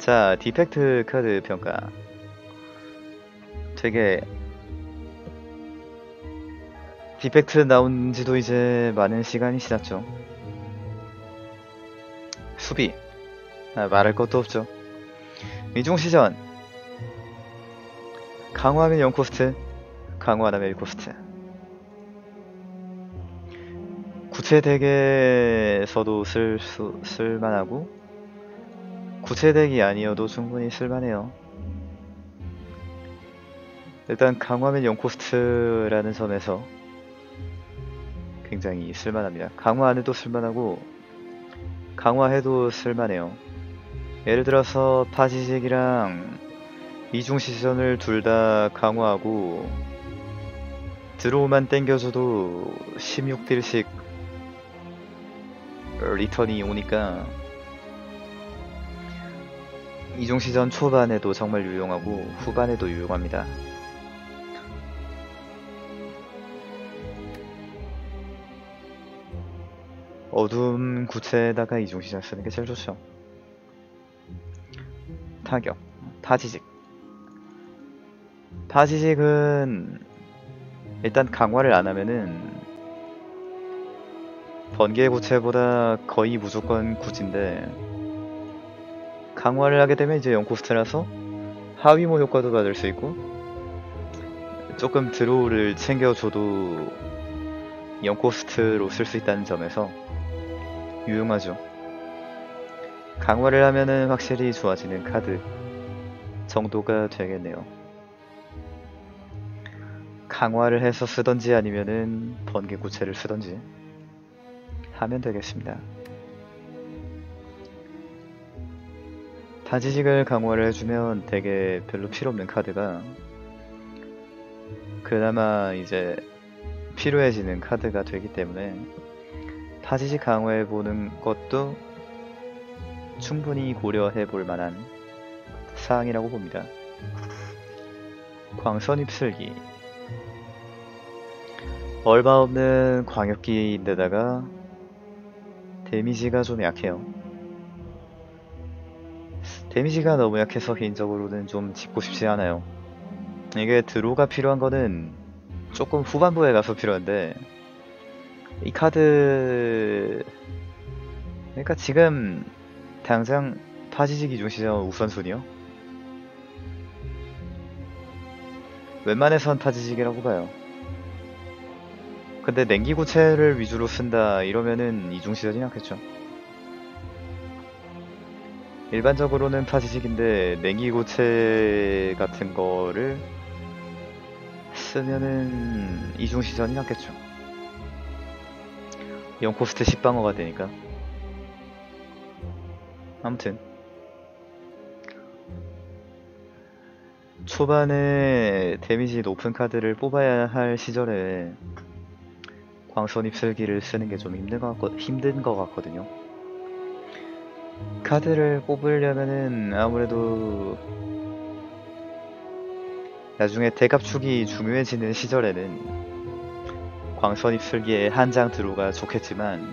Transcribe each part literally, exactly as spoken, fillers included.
자, 디펙트 카드 평가. 되게 디펙트 나온 지도 이제 많은 시간이 지났죠. 수비. 아, 말할 것도 없죠. 이중시전. 강화하면 영 코스트, 강화 안 하면 일 코스트. 구체 덱에서도 쓸 수, 쓸만하고, 구체 덱이 아니어도 충분히 쓸만해요. 일단 강화하면 영 코스트라는 점에서 굉장히 쓸만합니다. 강화 안 해도 쓸만하고, 강화해도 쓸만해요. 예를 들어서 파지직이랑 이중시전을 둘 다 강화하고 드로우만 땡겨줘도 십육 딜씩 리턴이 오니까 이중시전 초반에도 정말 유용하고 후반에도 유용합니다. 어둠 구체에다가 이중시전 쓰는 게 제일 좋죠. 타격, 타지직. 타지직은 일단 강화를 안 하면은 번개 구체보다 거의 무조건 구인데, 강화를 하게 되면 이제 영 코스트라서 하위모 효과도 받을 수 있고, 조금 드로우를 챙겨줘도 영 코스트로 쓸 수 있다는 점에서 유용하죠. 강화를 하면은 확실히 좋아지는 카드 정도가 되겠네요. 강화를 해서 쓰던지 아니면은 번개 구체를 쓰던지 하면 되겠습니다. 타지직을 강화를 해주면 되게 별로 필요 없는 카드가 그나마 이제 필요해지는 카드가 되기 때문에 타지직 강화해보는 것도 충분히 고려해 볼 만한 사항이라고 봅니다. 광선 휩쓸기. 얼마 없는 광역기인데다가 데미지가 좀 약해요. 데미지가 너무 약해서 개인적으로는 좀 짚고 싶지 않아요. 이게 드로우가 필요한 거는 조금 후반부에 가서 필요한데, 이 카드 그러니까 지금 당장 파지직 이중시전 우선순위요? 웬만해선 타지직이라고 봐요. 근데 냉기구체를 위주로 쓴다 이러면은 이중시전이 낫겠죠. 일반적으로는 타지직인데 냉기구체 같은 거를 쓰면은 이중시전이 낫겠죠. 영 코스트 십 방어가 되니까. 아무튼 초반에 데미지 높은 카드를 뽑아야 할 시절에 광선 휩쓸기를 쓰는 게 좀 힘든 것 같거, 힘든 것 같거든요. 카드를 뽑으려면은 아무래도 나중에 대갑축이 중요해지는 시절에는 광선 휩쓸기에 한 장 드로우가 좋겠지만,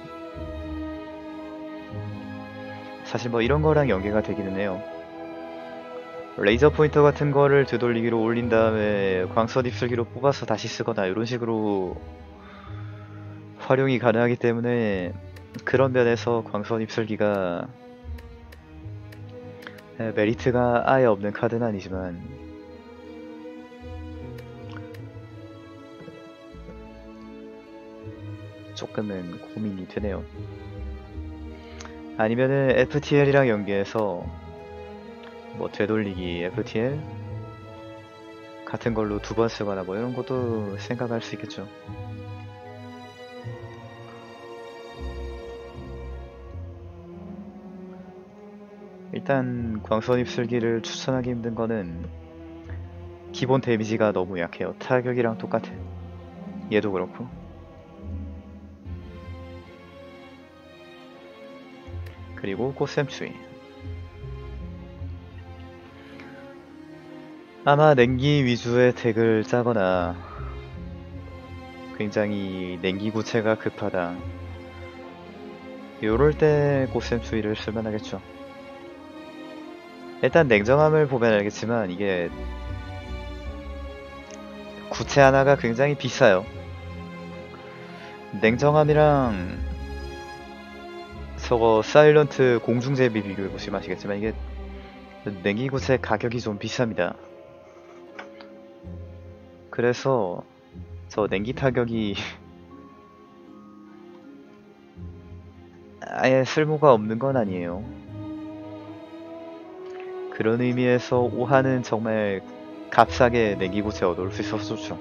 사실 뭐 이런 거랑 연계가 되기는 해요. 레이저 포인터 같은 거를 되돌리기로 올린 다음에 광선 휩쓸기로 뽑아서 다시 쓰거나 이런 식으로 활용이 가능하기 때문에 그런 면에서 광선 휩쓸기가 메리트가 아예 없는 카드는 아니지만 조금은 고민이 되네요. 아니면은 에프티엘이랑 연계해서 뭐 되돌리기 에프티엘 같은 걸로 두 번 쓰거나 뭐 이런 것도 생각할 수 있겠죠. 일단 광선 휩쓸기를 추천하기 힘든 거는 기본 데미지가 너무 약해요. 타격이랑 똑같아. 얘도 그렇고. 그리고 꽃샘추위. 아마 냉기 위주의 덱을 짜거나 굉장히 냉기 구체가 급하다, 요럴 때 꽃샘추위를 쓸만하겠죠. 일단 냉정함을 보면 알겠지만 이게 구체 하나가 굉장히 비싸요. 냉정함이랑 저거 사일런트 공중제비 비교해보시면 아시겠지만 이게 냉기구체 가격이 좀 비쌉니다. 그래서 저 냉기 타격이 아예 쓸모가 없는 건 아니에요. 그런 의미에서 오하는 정말 값싸게 냉기구체 얻을 수 있어서 좋죠.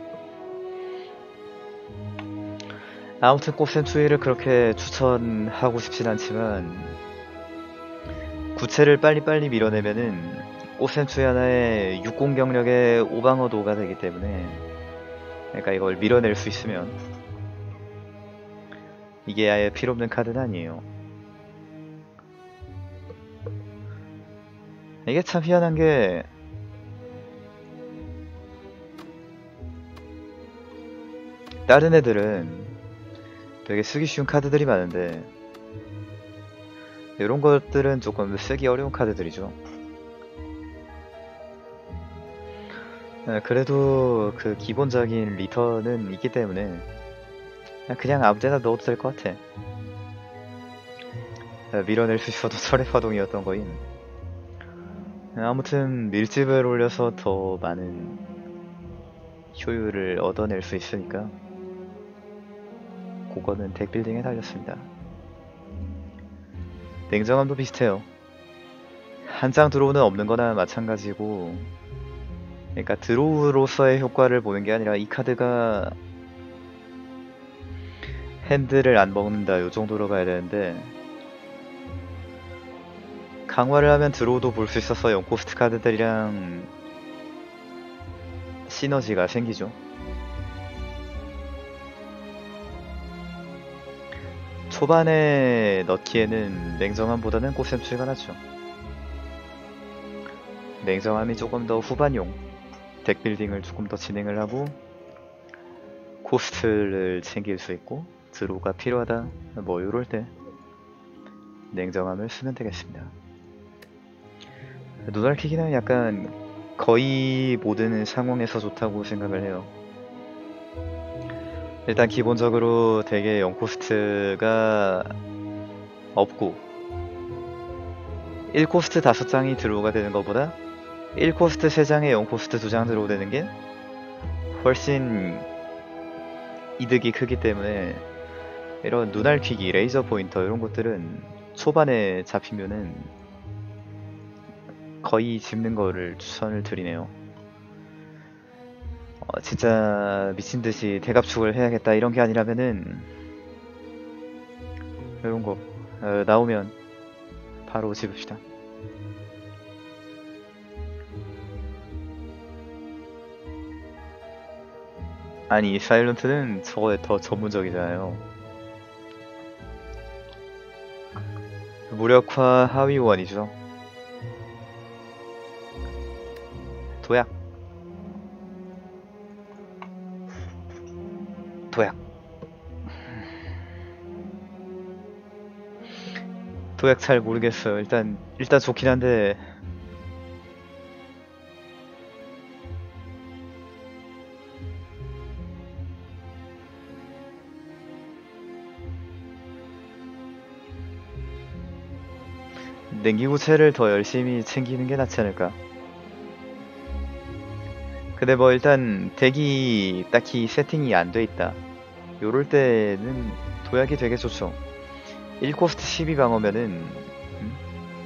아무튼 꽃샘추위를 그렇게 추천하고 싶진 않지만 구체를 빨리빨리 밀어내면은 꽃샘추위 하나에 육공 경력의 오방어도가 되기 때문에, 그러니까 이걸 밀어낼 수 있으면 이게 아예 필요없는 카드는 아니에요. 이게 참 희한한 게 다른 애들은 되게 쓰기 쉬운 카드들이 많은데 이런 것들은 조금 쓰기 어려운 카드들이죠. 그래도 그 기본적인 리턴은 있기 때문에 그냥 아무데나 넣어도 될 것 같아. 밀어낼 수 있어도 철의 파동이었던 거인. 아무튼 밀집을 올려서 더 많은 효율을 얻어낼 수 있으니까 그거는 덱빌딩에 달렸습니다. 냉정함도 비슷해요. 한 장 드로우는 없는 거나 마찬가지고, 그러니까 드로우로서의 효과를 보는 게 아니라 이 카드가 핸드를 안 먹는다 요 정도로 가야 되는데, 강화를 하면 드로우도 볼 수 있어서 영 코스트 카드들이랑 시너지가 생기죠. 초반에 넣기에는 냉정함보다는 꽃샘추위가 낫죠. 냉정함이 조금 더 후반용 덱빌딩을 조금 더 진행을 하고 코스트를 챙길 수 있고 드로우가 필요하다 뭐 요럴 때 냉정함을 쓰면 되겠습니다. 눈알키기는 약간 거의 모든 상황에서 좋다고 생각을 해요. 일단 기본적으로 되게 영 코스트가 없고 일 코스트 다섯 장이 드로우가 되는 것보다 일 코스트 세 장에 영 코스트 두 장 드로우 되는 게 훨씬 이득이 크기 때문에 이런 눈알퀴기, 레이저 포인터 이런 것들은 초반에 잡히면은 거의 집는 거를 추천을 드리네요. 어, 진짜 미친듯이 대갑축을 해야겠다 이런 게 아니라면은 이런 거 어, 나오면 바로 집읍시다. 아니 사일런트는 저거에 더 전문적이잖아요. 무력화 하위원이죠. 도약 도약 도약 잘 모르겠어요. 일단 일단 좋긴 한데 냉기구체를 더 열심히 챙기는 게 낫지 않을까. 근데 뭐 일단 덱이 딱히 세팅이 안 돼 있다 요럴 때는 도약이 되게 좋죠. 일 코스트 십이 방어면은 음?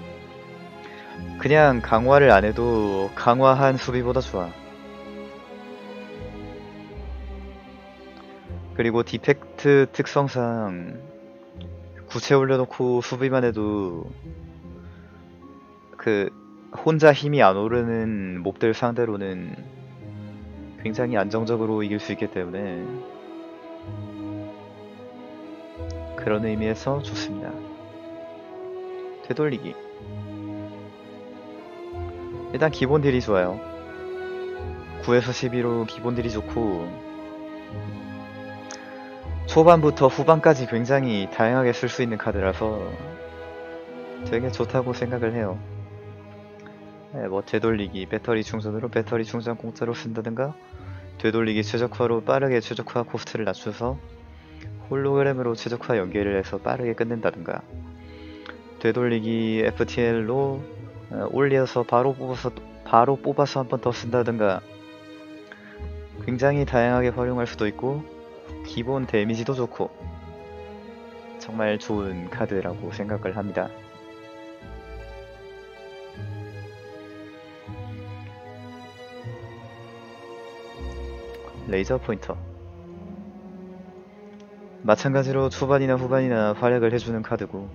그냥 강화를 안 해도 강화한 수비보다 좋아. 그리고 디펙트 특성상 구체 올려놓고 수비만 해도 그 혼자 힘이 안 오르는 몹들 상대로는 굉장히 안정적으로 이길 수 있기 때문에 그런 의미에서 좋습니다. 되돌리기 일단 기본 딜이 좋아요. 구에서 십이로 기본 딜이 좋고 초반부터 후반까지 굉장히 다양하게 쓸 수 있는 카드라서 되게 좋다고 생각을 해요. 예, 뭐 되돌리기, 배터리 충전으로 배터리 충전 공짜로 쓴다든가, 되돌리기 최적화로 빠르게 최적화 코스트를 낮춰서 홀로그램으로 최적화 연계를 해서 빠르게 끝낸다든가, 되돌리기 에프티엘로 올려서 바로 뽑아서 바로 뽑아서 한 번 더 쓴다든가, 굉장히 다양하게 활용할 수도 있고 기본 데미지도 좋고 정말 좋은 카드라고 생각을 합니다. 레이저 포인터, 마찬가지로 초반이나 후반이나 활약을 해주는 카드고,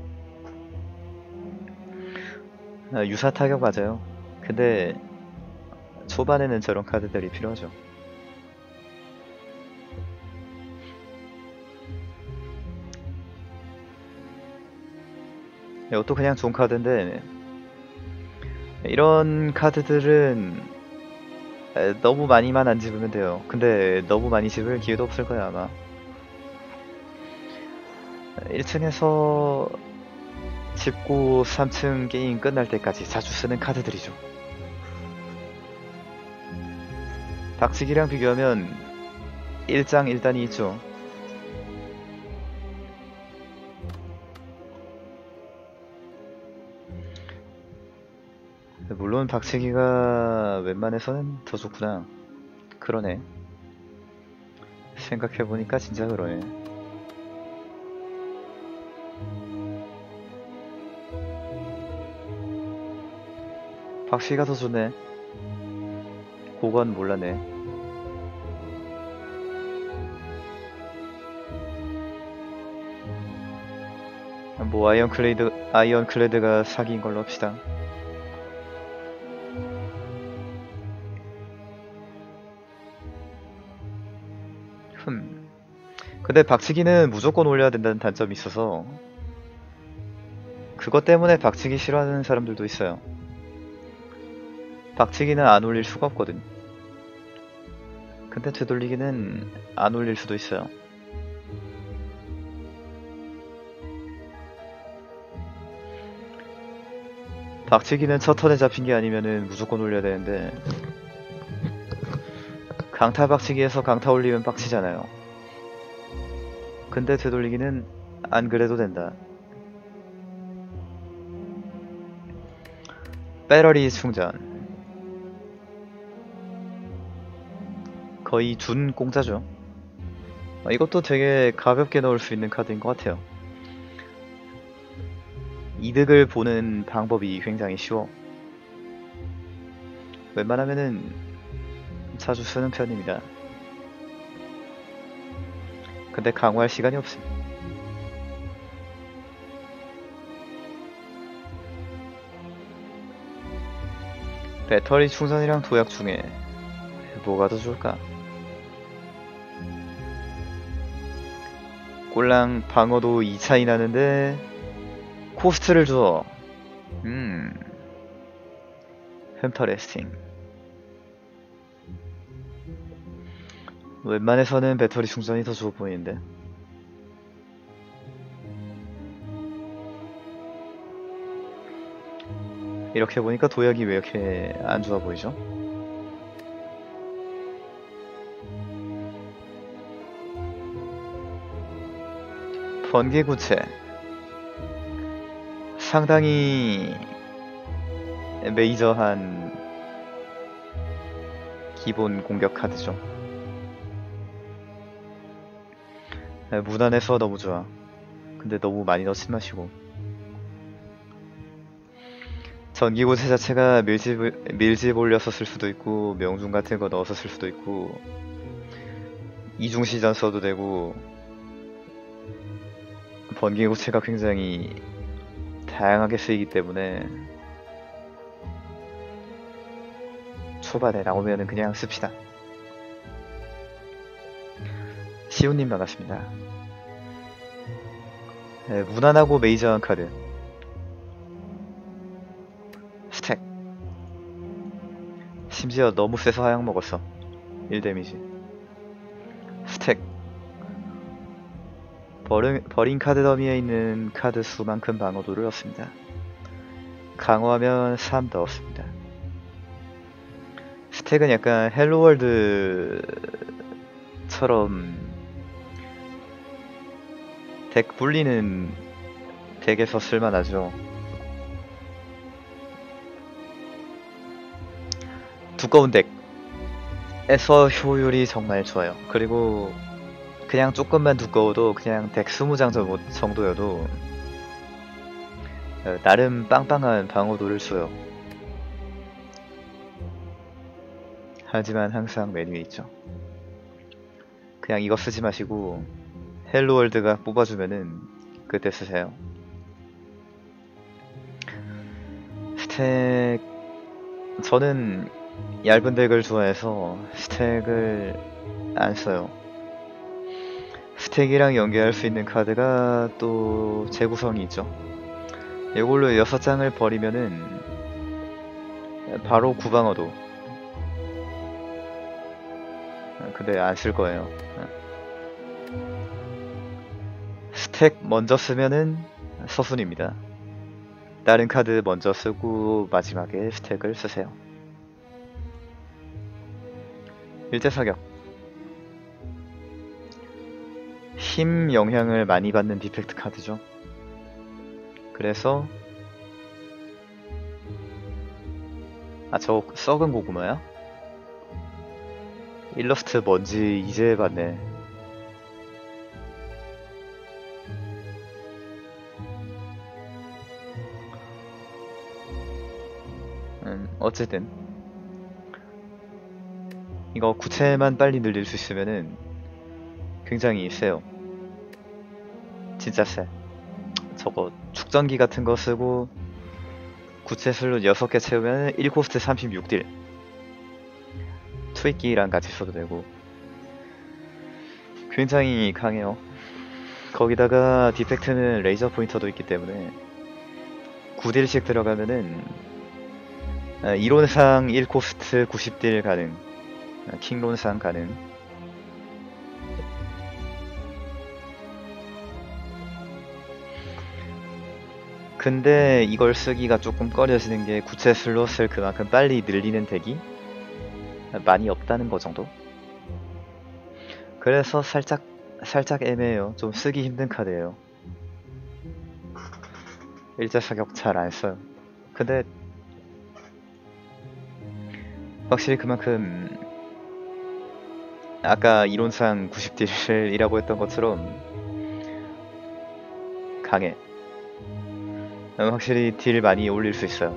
아, 유사 타격 맞아요. 근데 초반에는 저런 카드들이 필요하죠. 이것도 그냥 좋은 카드인데, 이런 카드들은 에, 너무 많이만 안 집으면 돼요. 근데 너무 많이 집을 기회도 없을 거야 아마. 일 층에서 집고 삼 층 게임 끝날 때까지 자주 쓰는 카드들이죠. 박치기랑 비교하면 일장일단이 있죠. 물론 박치기가 웬만해서는 더 좋구나. 그러네. 생각해보니까 진짜 그러네. 박치기가 더 좋네. 그건 몰랐네. 뭐 아이언클레이드, 아이언클레드가 사기인 걸로 합시다. 흠. 근데 박치기는 무조건 올려야 된다는 단점이 있어서 그것 때문에 박치기 싫어하는 사람들도 있어요. 박치기는 안 올릴 수가 없거든. 근데 되돌리기는 안 올릴 수도 있어요. 박치기는 첫 턴에 잡힌 게 아니면은 무조건 올려야 되는데, 강타 박치기에서 강타 올리면 빡치잖아요. 근데 되돌리기는 안 그래도 된다. 배터리 충전, 거의 준 공짜죠. 이것도 되게 가볍게 넣을 수 있는 카드인 것 같아요. 이득을 보는 방법이 굉장히 쉬워. 웬만하면은 자주 쓰는 편입니다. 근데 강화할 시간이 없음. 배터리 충전이랑 도약 중에 뭐가 더 좋을까? 꼴랑 방어도 이 차이 나는데 코스트를 줘. 음. 햄터레스팅. 웬만해서는 배터리 충전이 더 좋아 보이는데. 이렇게 보니까 도약이 왜 이렇게 안 좋아 보이죠? 번개구체, 상당히 메이저한 기본 공격 카드죠. 무난해서 너무 좋아. 근데 너무 많이 넣지 마시고. 전기구체 자체가 밀집, 밀집 올려서 쓸 수도 있고, 명중 같은 거 넣어서 쓸 수도 있고, 이중시전 써도 되고, 번개구체가 굉장히 다양하게 쓰이기 때문에 초반에 나오면은 그냥 씁시다. 시우님 반갑습니다. 네, 무난하고 메이저한 카드. 스택. 심지어 너무 세서 하향 먹었어. 일 데미지. 스택. 버린, 버린 카드 더미에 있는 카드 수만큼 방어도를 얻습니다. 강화하면 삼 더 얻습니다. 스택은 약간 헬로월드처럼 덱 불리는 덱에서 쓸만하죠. 두꺼운 덱에서 효율이 정말 좋아요. 그리고 그냥 조금만 두꺼워도 그냥 덱 이십 장 정도여도 나름 빵빵한 방어도를 줘요. 하지만 항상 메뉴에 있죠. 그냥 이거 쓰지 마시고 헬로월드가 뽑아주면은 그때 쓰세요. 스택 저는 얇은 덱을 좋아해서 스택을 안 써요. 스택이랑 연계할 수 있는 카드가 또 재구성이 있죠. 이걸로 여섯 장을 버리면은 바로 구방어도. 근데 안 쓸 거예요. 스택 먼저 쓰면은 서순입니다. 다른 카드 먼저 쓰고 마지막에 스택을 쓰세요. 일제사격. 힘 영향을 많이 받는 디펙트 카드죠. 그래서 아, 저 썩은 고구마야? 일러스트 뭔지 이제 봤네. 음, 어쨌든 이거 구체만 빨리 늘릴 수 있으면은 굉장히 세요. 진짜 세. 저거 축전기 같은 거 쓰고 구체 슬롯 여섯 개 채우면 일 코스트 삼십육 딜. 투입기랑 같이 써도 되고 굉장히 강해요. 거기다가 디펙트는 레이저 포인터도 있기 때문에 구 딜씩 들어가면은 이론상 일 코스트 구십 딜 가능. 킹론상 가능. 근데 이걸 쓰기가 조금 꺼려지는 게 구체 슬롯을 그만큼 빨리 늘리는 덱이 많이 없다는 거 정도? 그래서 살짝 살짝 애매해요. 좀 쓰기 힘든 카드예요. 일제사격 잘 안 써요. 근데 확실히 그만큼 아까 이론상 구십 딜이라고 했던 것처럼 강해. 확실히 딜 많이 올릴 수 있어요.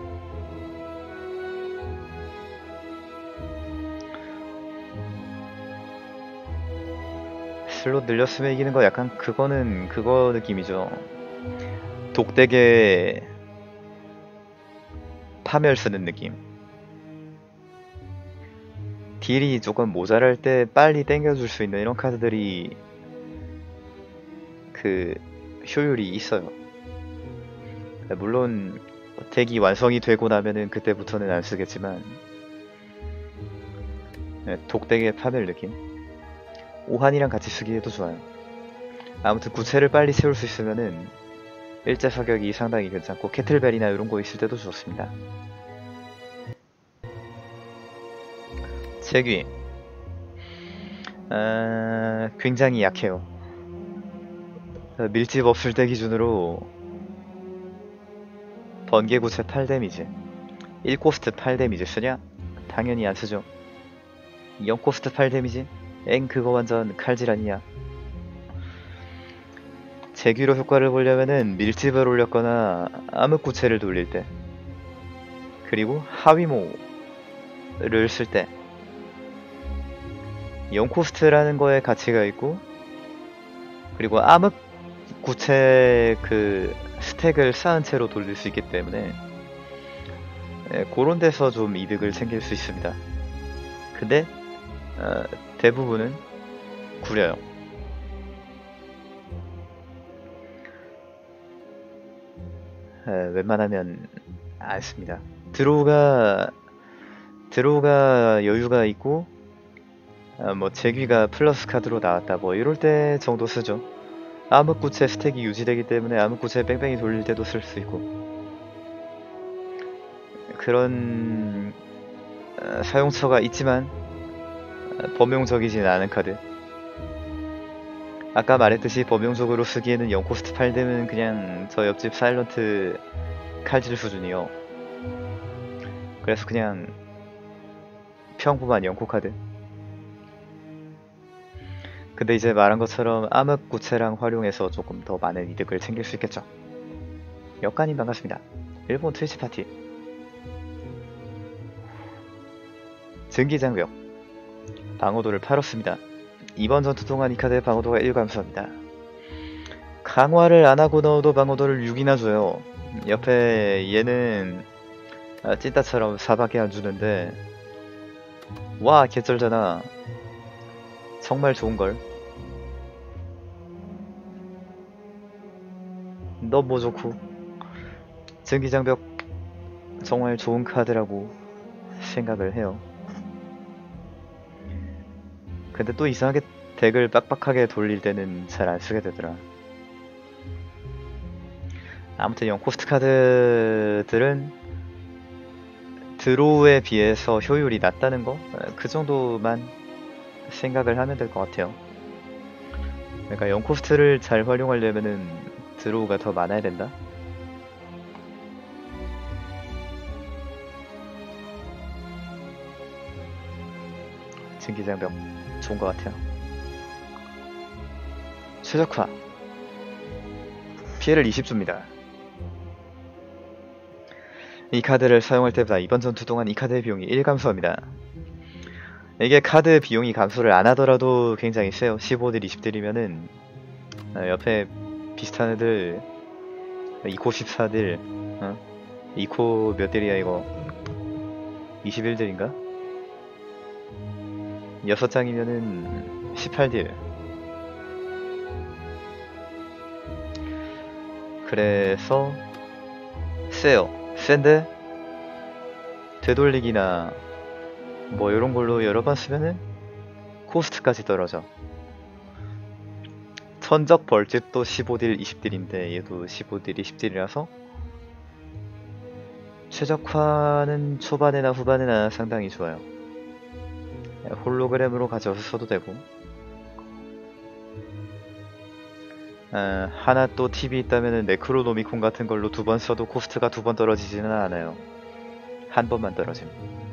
슬롯 늘렸으면 이기는 거 약간 그거는 그거 느낌이죠. 독덱에 파멸 쓰는 느낌. 딜이 조금 모자랄 때 빨리 땡겨줄 수 있는 이런 카드들이 그 효율이 있어요. 물론 덱이 완성이 되고 나면은 그때부터는 안 쓰겠지만 독덱의 파멸 느낌. 오한이랑 같이 쓰기에도 좋아요. 아무튼 구체를 빨리 채울 수 있으면은 일제 사격이 상당히 괜찮고 캐틀벨이나 이런 거 있을 때도 좋습니다. 제귀 아, 굉장히 약해요. 밀집 없을 때 기준으로 번개 구체 팔 데미지 일 코스트 팔 데미지 쓰냐? 당연히 안 쓰죠. 영 코스트 팔 데미지? 엥 그거 완전 칼질 아니야. 제귀로 효과를 보려면은 밀집을 올렸거나 암흑구체를 돌릴 때 그리고 하위모를 쓸 때 영 코스트라는 거에 가치가 있고 그리고 암흑구체 그 스택을 쌓은 채로 돌릴 수 있기 때문에 예, 그런 데서 좀 이득을 챙길 수 있습니다. 근데 어, 대부분은 구려요. 에, 웬만하면 안 씁니다. 드로우가 드로우가 여유가 있고 아, 뭐 제귀가 플러스 카드로 나왔다 뭐 이럴 때 정도 쓰죠. 암흑구체 스택이 유지되기 때문에 암흑구체 뺑뺑이 돌릴 때도 쓸 수 있고 그런 어, 사용처가 있지만 어, 범용적이진 않은 카드. 아까 말했듯이 범용적으로 쓰기에는 영 코스트 팔 뎀은 그냥 저 옆집 사일런트 칼질 수준이요. 그래서 그냥 평범한 영코 카드. 근데 이제 말한 것처럼 암흑구체랑 활용해서 조금 더 많은 이득을 챙길 수 있겠죠. 역관님 반갑습니다. 일본 트위치 파티. 증기장벽 방어도를 팔았습니다. 이번 전투 동안 이 카드의 방어도가 일 감소합니다. 강화를 안하고 넣어도 방어도를 육이나 줘요. 옆에 얘는 아, 찐따처럼 사밖에 안주는데 와 개쩔잖아. 정말 좋은걸. 너무 좋고 증기장벽 정말 좋은 카드라고 생각을 해요. 근데 또 이상하게 덱을 빡빡하게 돌릴 때는 잘 안 쓰게 되더라. 아무튼 영 코스트 카드들은 드로우에 비해서 효율이 낮다는 거? 그 정도만 생각을 하면 될 것 같아요. 그러니까 영 코스트를 잘 활용하려면은 드로우가 더 많아야 된다? 증기장벽 좋은 것 같아요. 최적화 피해를 이십 줍니다. 이 카드를 사용할 때보다 이번 전투 동안 이 카드의 비용이 일 감소합니다. 이게 카드 비용이 감소를 안 하더라도 굉장히 세요. 십오 딜, 이십 딜이면은 옆에 비슷한 애들 이 코 십사 딜, 어? 이 코 몇 딜이야 이거? 이십일 딜인가? 여섯 장이면은 십팔 딜. 그래서 세요. 센데 되돌리기나 뭐 이런 걸로 여러 번 쓰면은 코스트까지 떨어져. 천적 벌집도 십오 딜, 이십 딜인데 얘도 십오 딜, 이십 딜이라서 최적화는 초반에나 후반에나 상당히 좋아요. 홀로그램으로 가져와서 써도 되고. 아, 하나 또 팁이 있다면은 네크로노미콘 같은 걸로 두 번 써도 코스트가 두 번 떨어지지는 않아요. 한 번만 떨어짐.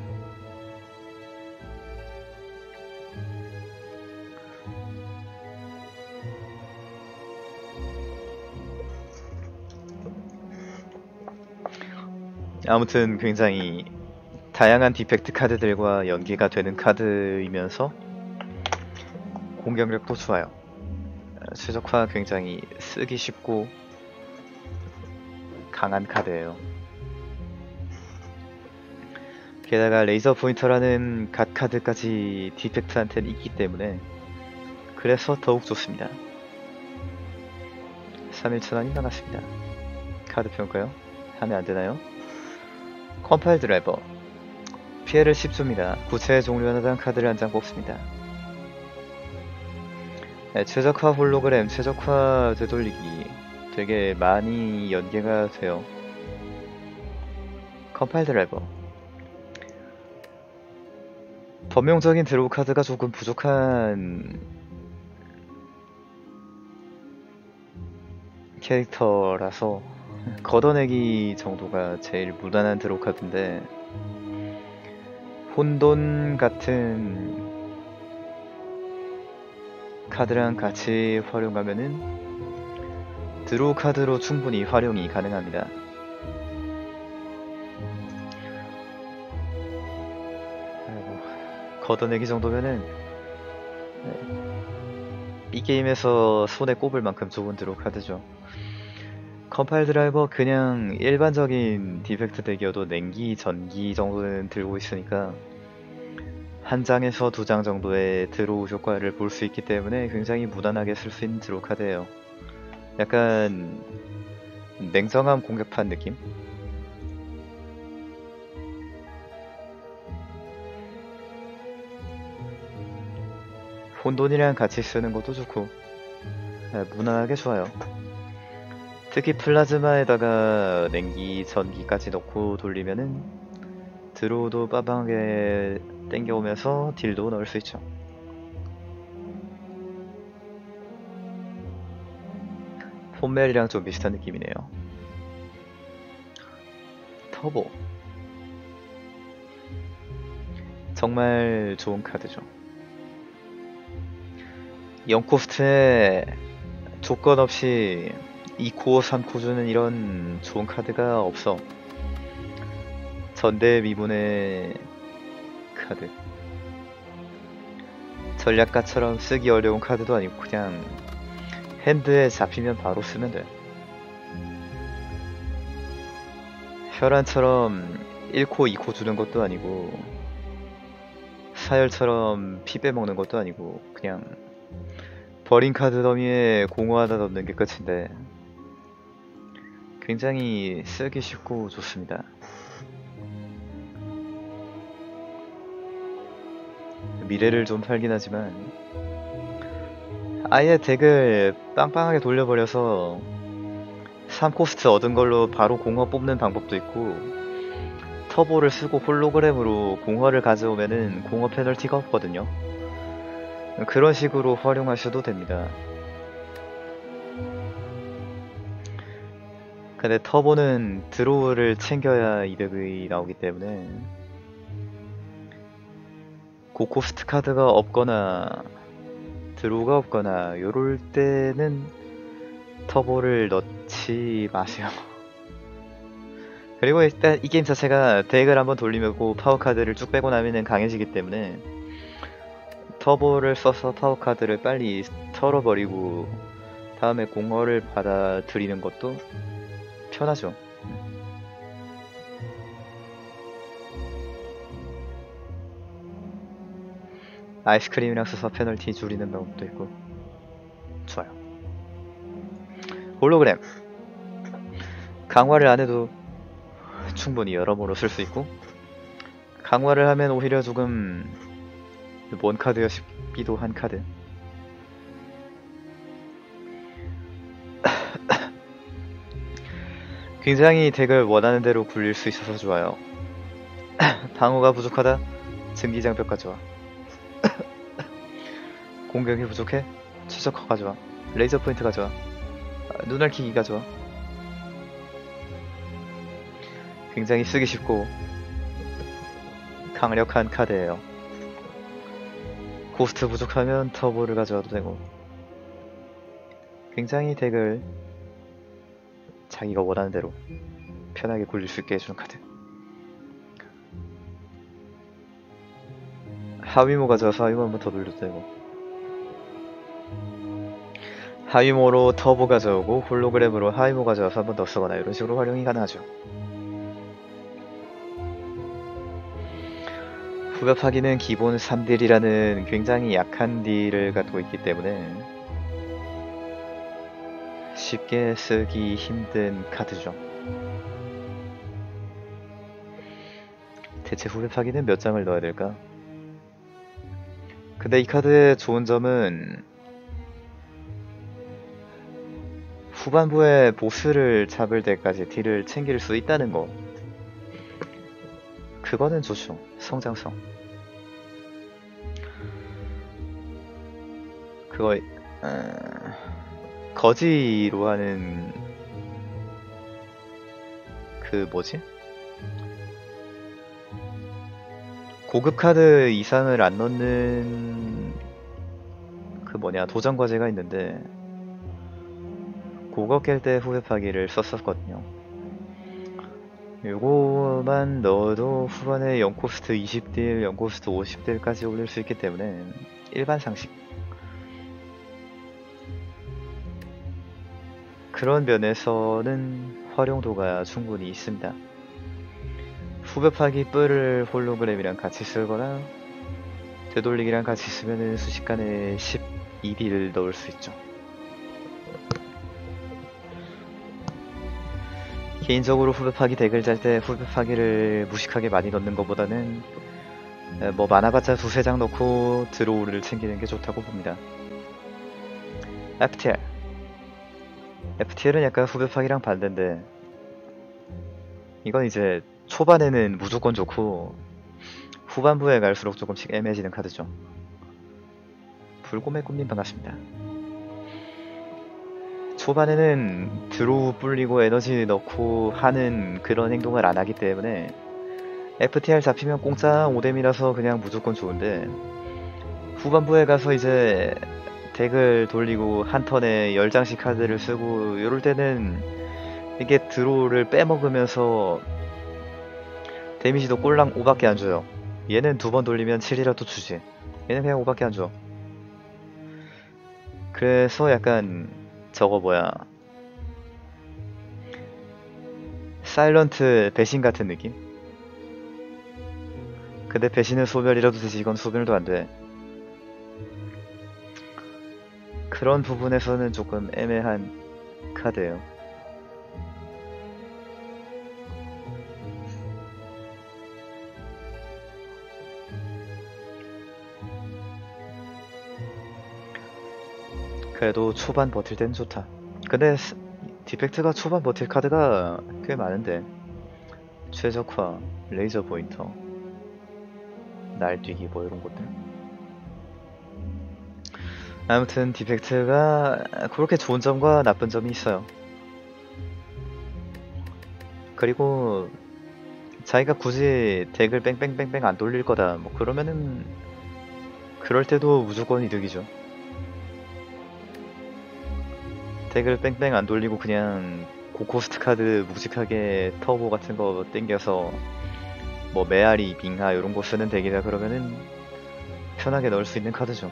아무튼 굉장히 다양한 디펙트 카드들과 연계가 되는 카드이면서 공격력도 좋아요. 최적화 굉장히 쓰기 쉽고 강한 카드예요. 게다가 레이저 포인터라는 갓 카드까지 디펙트한테는 있기 때문에 그래서 더욱 좋습니다. 삼일천원이 나갔습니다. 카드 평가요? 하면 안되나요? 컴파일 드라이버 피해를 십 줍니다. 구체의 종류에 해당 카드를 한 장 뽑습니다. 네, 최적화 홀로그램, 최적화 되돌리기 되게 많이 연계가 돼요. 컴파일 드라이버 범용적인 드로우 카드가 조금 부족한 캐릭터라서 걷어내기 정도가 제일 무난한 드로우 카드인데 혼돈 같은 카드랑 같이 활용하면은 드로우 카드로 충분히 활용이 가능합니다. 아이고, 걷어내기 정도면은 네, 이 게임에서 손에 꼽을 만큼 좋은 드로우 카드죠. 컴파일 드라이버 그냥 일반적인 디펙트 덱이어도 냉기, 전기 정도는 들고 있으니까 한 장에서 두 장 정도의 드로우 효과를 볼 수 있기 때문에 굉장히 무난하게 쓸 수 있는 드로우 카드예요. 약간 냉정함 공격판 느낌? 혼돈이랑 같이 쓰는 것도 좋고 네, 무난하게 좋아요. 특히 플라즈마에다가 냉기, 전기까지 넣고 돌리면은 드로우도 빠방하게 땡겨오면서 딜도 넣을 수 있죠. 폼멜이랑 좀 비슷한 느낌이네요. 터보 정말 좋은 카드죠. 영 코스트에 조건 없이 이 코어 삼 코 주는 이런 좋은 카드가 없어. 전대 미분의 카드. 전략가처럼 쓰기 어려운 카드도 아니고 그냥 핸드에 잡히면 바로 쓰면 돼. 혈안처럼 일 코, 이 코 주는 것도 아니고 사열처럼 피 빼먹는 것도 아니고 그냥 버린 카드 더미에 공허 하나 넣는 게 끝인데 굉장히 쓰기 쉽고 좋습니다. 미래를 좀 팔긴 하지만 아예 덱을 빵빵하게 돌려버려서 삼 코스트 얻은 걸로 바로 공허 뽑는 방법도 있고 터보를 쓰고 홀로그램으로 공허를 가져오면은 공허 페널티가 없거든요. 그런 식으로 활용하셔도 됩니다. 근데 터보는 드로우를 챙겨야 이득이 나오기 때문에 고코스트 카드가 없거나 드로우가 없거나 요럴 때는 터보를 넣지 마세요. 그리고 일단 이 게임 자체가 덱을 한번 돌리고 파워카드를 쭉 빼고 나면은 강해지기 때문에 터보를 써서 파워카드를 빨리 털어버리고 다음에 공허를 받아들이는 것도 편하죠. 아이스크림이랑 써서 페널티 줄이는 방법도 있고 좋아요. 홀로그램 강화를 안해도 충분히 여러모로 쓸 수 있고 강화를 하면 오히려 조금 뭔 카드야 싶기도 한 카드. 굉장히 덱을 원하는 대로 굴릴 수 있어서 좋아요. 방어가 부족하다? 증기장벽 가져와. 공격이 부족해? 최적화 가져와. 레이저 포인트 가져와. 눈알키기 가져와. 굉장히 쓰기 쉽고 강력한 카드예요. 고스트 부족하면 터보를 가져와도 되고 굉장히 덱을 자기가 원하는 대로 편하게 굴릴 수 있게 해주는 카드. 하위모 가져와서 하위모 한번 더 돌려도 되고 하위모로 터보 가져오고 홀로그램으로 하위모 가져와서 한번 더 쓰거나 이런 식으로 활용이 가능하죠. 후벼파기는 기본 삼 딜이라는 굉장히 약한 딜을 갖고 있기 때문에 쉽게 쓰기 힘든 카드죠. 대체 후벼파기는 몇 장을 넣어야 될까? 근데 이 카드의 좋은 점은 후반부에 보스를 잡을 때까지 딜을 챙길 수 있다는 거. 그거는 좋죠. 성장성. 그거 어... 거지로 하는 그 뭐지? 고급 카드 이상을 안 넣는 그 뭐냐 도전 과제가 있는데 그거 깰 때 후벼파기를 썼었거든요. 요거만 넣어도 후반에 영 코스트 이십 딜, 영 코스트 오십 딜까지 올릴 수 있기 때문에 일반 상식. 그런 면에서는 활용도가 충분히 있습니다. 후벼파기 뿔을 홀로그램이랑 같이 쓰거나 되돌리기랑 같이 쓰면은 순식간에 십이 딜 넣을 수 있죠. 개인적으로 후벼파기 덱을 짤 때 후벼파기를 무식하게 많이 넣는 것보다는 뭐 많아봤자 두세 장 넣고 드로우를 챙기는 게 좋다고 봅니다. 에프티엘 에프티엘은 약간 후벼파기랑 반대인데 이건 이제 초반에는 무조건 좋고 후반부에 갈수록 조금씩 애매해지는 카드죠. 불곰의 꿈님 반갑습니다. 초반에는 드로우 불리고 에너지 넣고 하는 그런 행동을 안 하기 때문에 에프티알 잡히면 공짜 오뎀이라서 그냥 무조건 좋은데, 후반부에 가서 이제 덱을 돌리고 한 턴에 열 장씩 카드를 쓰고 이럴 때는 이게 드로우를 빼먹으면서 데미지도 꼴랑 오밖에 안 줘요. 얘는 두 번 돌리면 칠이라도 주지, 얘는 그냥 오밖에 안 줘. 그래서 약간 저거 뭐야, 사일런트 배신 같은 느낌? 근데 배신은 소멸이라도 되지 이건 소멸도 안 돼. 그런 부분에서는 조금 애매한 카드예요. 그래도 초반 버틸 때는 좋다. 근데 스- 디펙트가 초반 버틸 카드가 꽤 많은데, 최적화, 레이저 포인터, 날뛰기 뭐 이런 것들. 아무튼 디펙트가 그렇게 좋은 점과 나쁜 점이 있어요. 그리고 자기가 굳이 덱을 뺑뺑뺑뺑 안 돌릴 거다 뭐 그러면은 그럴 때도 무조건 이득이죠. 덱을 뺑뺑 안 돌리고 그냥 고코스트 카드 묵직하게 터보 같은 거 땡겨서 뭐 메아리, 빙하 이런 거 쓰는 덱이다 그러면은 편하게 넣을 수 있는 카드죠.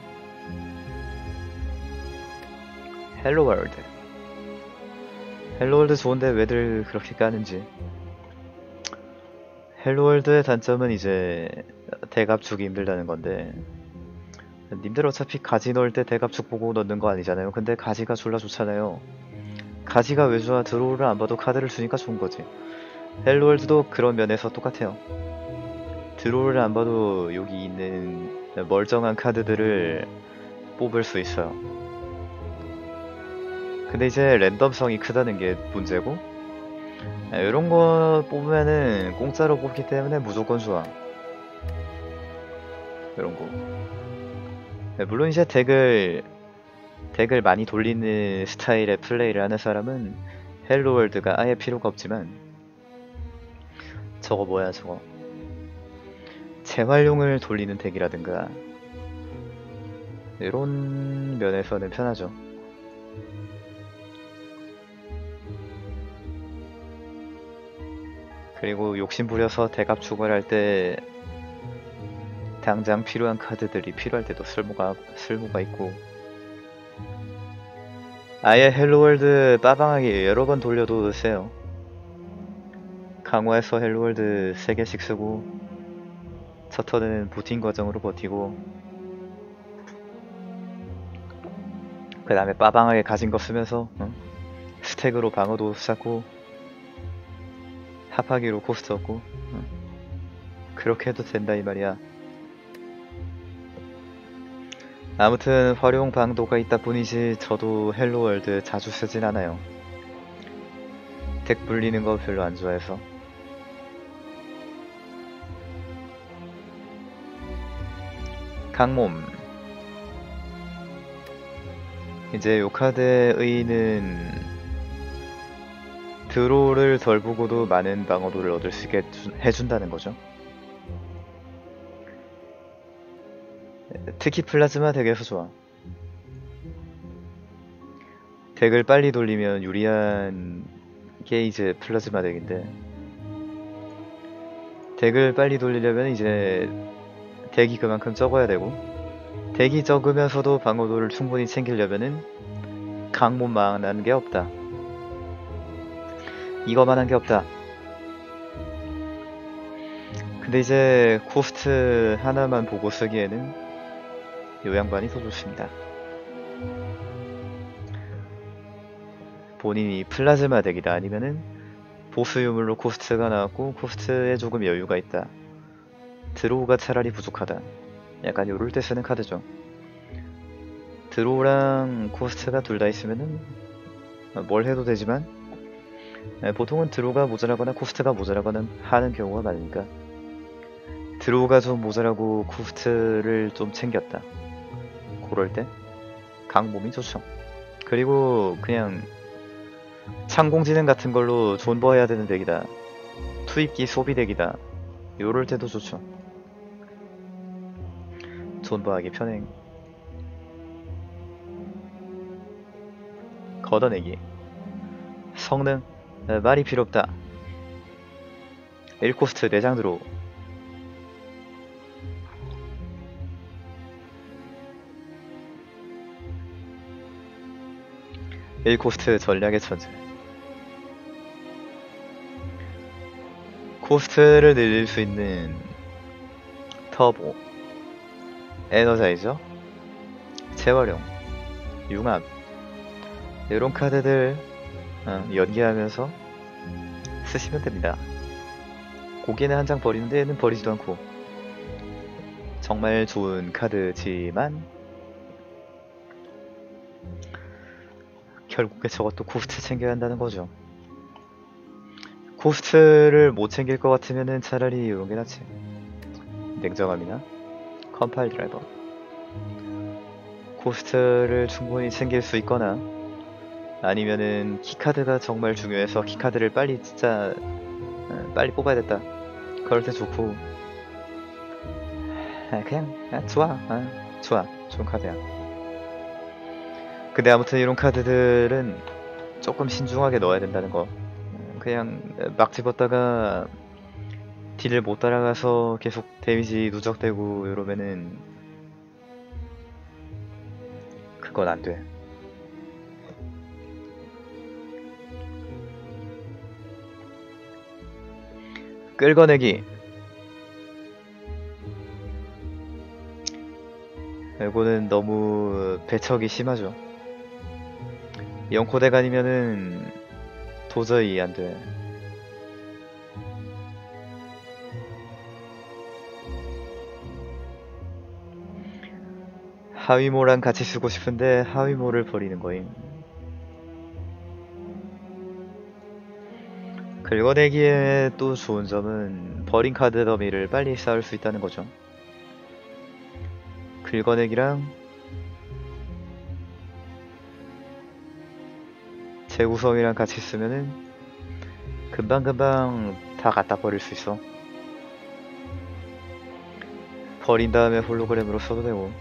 헬로월드. 헬로월드 좋은데 왜들 그렇게 까는지. 헬로월드의 단점은 이제 대갑축이 힘들다는 건데, 님들 어차피 가지 넣을 때 대갑축 보고 넣는 거 아니잖아요. 근데 가지가 졸라 좋잖아요. 가지가 왜 좋아? 드로우를 안 봐도 카드를 주니까 좋은 거지. 헬로월드도 그런 면에서 똑같아요. 드로우를 안 봐도 여기 있는 멀쩡한 카드들을 뽑을 수 있어요. 근데 이제 랜덤성이 크다는 게 문제고, 이런 거 뽑으면은 공짜로 뽑기 때문에 무조건 좋아. 이런 거. 물론 이제 덱을 덱을 많이 돌리는 스타일의 플레이를 하는 사람은 헬로월드가 아예 필요가 없지만, 저거 뭐야 저거, 재활용을 돌리는 덱이라든가 이런 면에서는 편하죠. 그리고 욕심부려서 대갑축을 할 때 당장 필요한 카드들이 필요할 때도 쓸모가 쓸모가 있고, 아예 헬로월드 빠방하게 여러 번 돌려도 세요. 강화해서 헬로월드 세 개씩 쓰고 첫 턴은 부팅 과정으로 버티고 그 다음에 빠방하게 가진 거 쓰면서 어? 스택으로 방어도 쌓고 합하기로 코스트 얻고 어? 그렇게 해도 된다 이 말이야. 아무튼 활용 방도가 있다 뿐이지 저도 헬로월드 자주 쓰진 않아요. 덱 불리는 거 별로 안 좋아해서. 강몸. 이제 요 카드의 의의는 드로우를 덜 보고도 많은 방어도를 얻을 수 있게 해준다는 거죠. 특히 플라즈마 덱에서 좋아. 덱을 빨리 돌리면 유리한 게 이제 플라즈마 덱인데, 덱을 빨리 돌리려면 이제 덱이 그만큼 적어야 되고, 덱이 적으면서도 방어도를 충분히 챙기려면은 강몸만 하는 게 없다. 이거만 한 게 없다. 근데 이제 코스트 하나만 보고 쓰기에는 요 양반이 더 좋습니다. 본인이 플라즈마 덱이다 아니면은 보스 유물로 코스트가 나왔고 코스트에 조금 여유가 있다, 드로우가 차라리 부족하다, 약간 요럴 때 쓰는 카드죠. 드로우랑 코스트가 둘 다 있으면은 뭘 해도 되지만 에, 보통은 드로우가 모자라거나 코스트가 모자라거나 하는 경우가 많으니까 드로우가 좀 모자라고 코스트를 좀 챙겼다. 그럴 때 강몸이 좋죠. 그리고 그냥 창공지능 같은 걸로 존버해야 되는 덱이다. 투입기 소비 덱이다. 요럴 때도 좋죠. 존버하기 편행. 걷어내기. 성능 에, 말이 필요 없다. 일 코스트 내장 드로우. 일 코스트 전략의 천재. 코스트를 늘릴 수 있는 터보, 에너자이저, 재활용, 융합 이런 카드들 어, 연계하면서 쓰시면 됩니다. 고기는 한 장 버리는데 얘는 버리지도 않고 정말 좋은 카드지만 결국에 저것도 코스트 챙겨야 한다는 거죠. 코스트를 못 챙길 것 같으면은 차라리 이런 게 낫지. 냉정함이나 컴파일 드라이버. 코스트를 충분히 챙길 수 있거나 아니면은 키카드가 정말 중요해서 키카드를 빨리 진짜 어, 빨리 뽑아야 됐다. 그럴 때 좋고 아, 그냥 아, 좋아 아, 좋아 좋은 카드야. 근데 아무튼 이런 카드들은 조금 신중하게 넣어야 된다는 거. 그냥 막 집었다가 딜을 못 따라가서 계속 데미지 누적되고 이러면은 그건 안 돼. 끌어내기. 이거는 너무 배척이 심하죠. 영코덱 아니면은 도저히 안 돼. 하위모랑 같이 쓰고 싶은데 하위모를 버리는 거임. 긁어내기에 또 좋은 점은 버린 카드 더미를 빨리 쌓을 수 있다는 거죠. 긁어내기랑 재구성이랑 같이 쓰면은 금방금방 다 갖다 버릴 수 있어. 버린 다음에 홀로그램으로 써도 되고.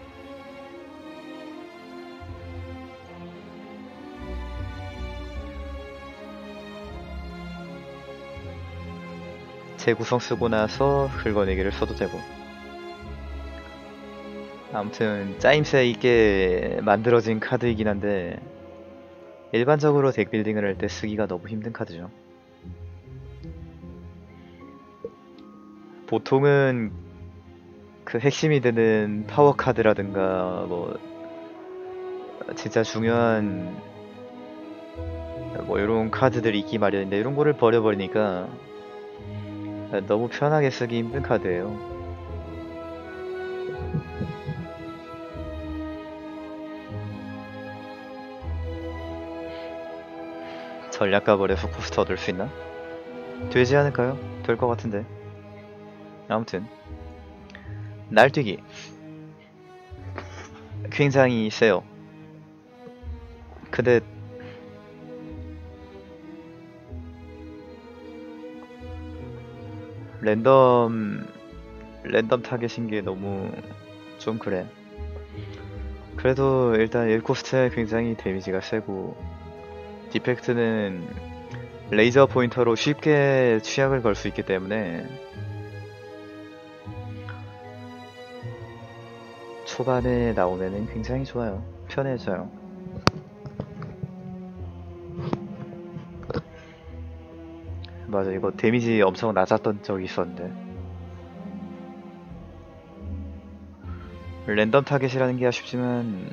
재구성 쓰고 나서 긁어내기를 써도 되고. 아무튼 짜임새 있게 만들어진 카드이긴 한데 일반적으로 덱빌딩을 할 때 쓰기가 너무 힘든 카드죠. 보통은 그 핵심이 되는 파워 카드라든가 뭐 진짜 중요한 뭐 이런 카드들이 있기 마련인데 이런 거를 버려버리니까 너무 편하게 쓰기 힘든 카드예요. 전략가 버려서 코스트 얻을 수 있나? 되지 않을까요? 될 것 같은데. 아무튼 날뛰기 굉장히 세요. 근데 랜덤 랜덤 타겟인 게 너무 좀 그래. 그래도 일단 일 코스트에 굉장히 데미지가 세고 디펙트는 레이저 포인터로 쉽게 취약을 걸 수 있기 때문에 초반에 나오면은 굉장히 좋아요. 편해져요. 맞아, 이거 데미지 엄청 낮았던 적이 있었는데 랜덤 타겟이라는 게 아쉽지만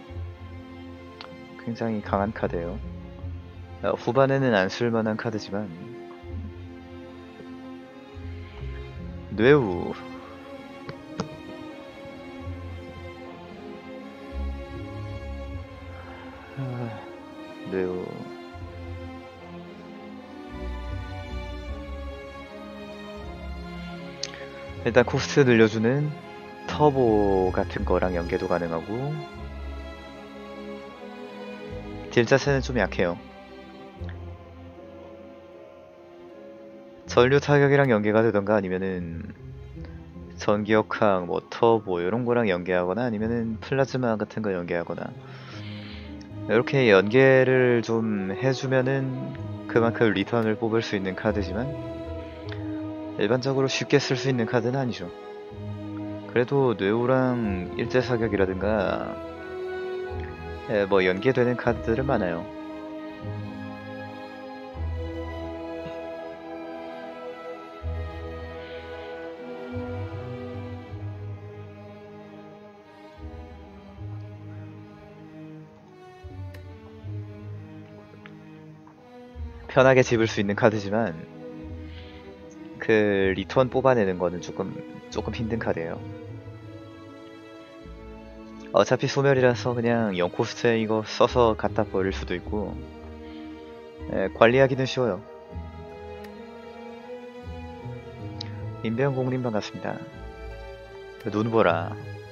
굉장히 강한 카드예요. 어, 후반에는 안 쓸만한 카드지만 뇌우 아, 뇌우 일단 코스트 늘려주는 터보 같은 거랑 연계도 가능하고, 딜 자체는 좀 약해요. 전류 타격이랑 연계가 되던가 아니면은 전기역학, 뭐 터보 이런 거랑 연계하거나 아니면은 플라즈마 같은 거 연계하거나, 이렇게 연계를 좀 해주면은 그만큼 리턴을 뽑을 수 있는 카드지만 일반적으로 쉽게 쓸 수 있는 카드는 아니죠. 그래도 뇌우랑 일제사격이라든가 예, 뭐 연계되는 카드들은 많아요. 편하게 집을 수 있는 카드지만 그 리턴 뽑아내는 거는 조금 조금 힘든 카드예요. 어차피 소멸이라서 그냥 영 코스트에 이거 써서 갖다 버릴 수도 있고, 예, 관리하기는 쉬워요. 인병공님 반갑습니다. 눈보라.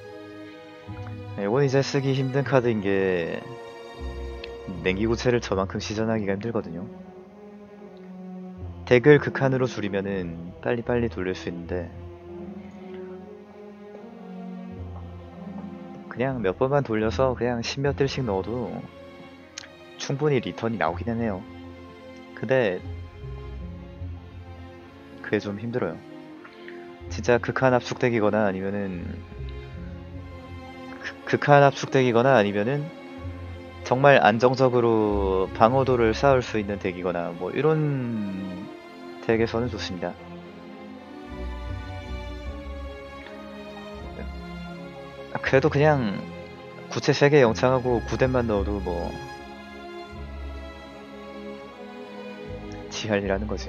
이건 이제 쓰기 힘든 카드인 게 냉기구체를 저만큼 시전하기가 힘들거든요. 덱을 극한으로 줄이면은 빨리빨리 돌릴 수 있는데 그냥 몇 번만 돌려서 그냥 십몇 딜씩 넣어도 충분히 리턴이 나오기는 해요. 근데 그게 좀 힘들어요. 진짜 극한 압축덱이거나 아니면은 극- 극한 압축덱이거나 아니면은 정말 안정적으로 방어도를 쌓을 수 있는 덱이거나 뭐 이런 덱에서는 좋습니다. 그래도 그냥 구체 세 개 영창하고 구뎀만 넣어도 뭐 지할이라는 거지.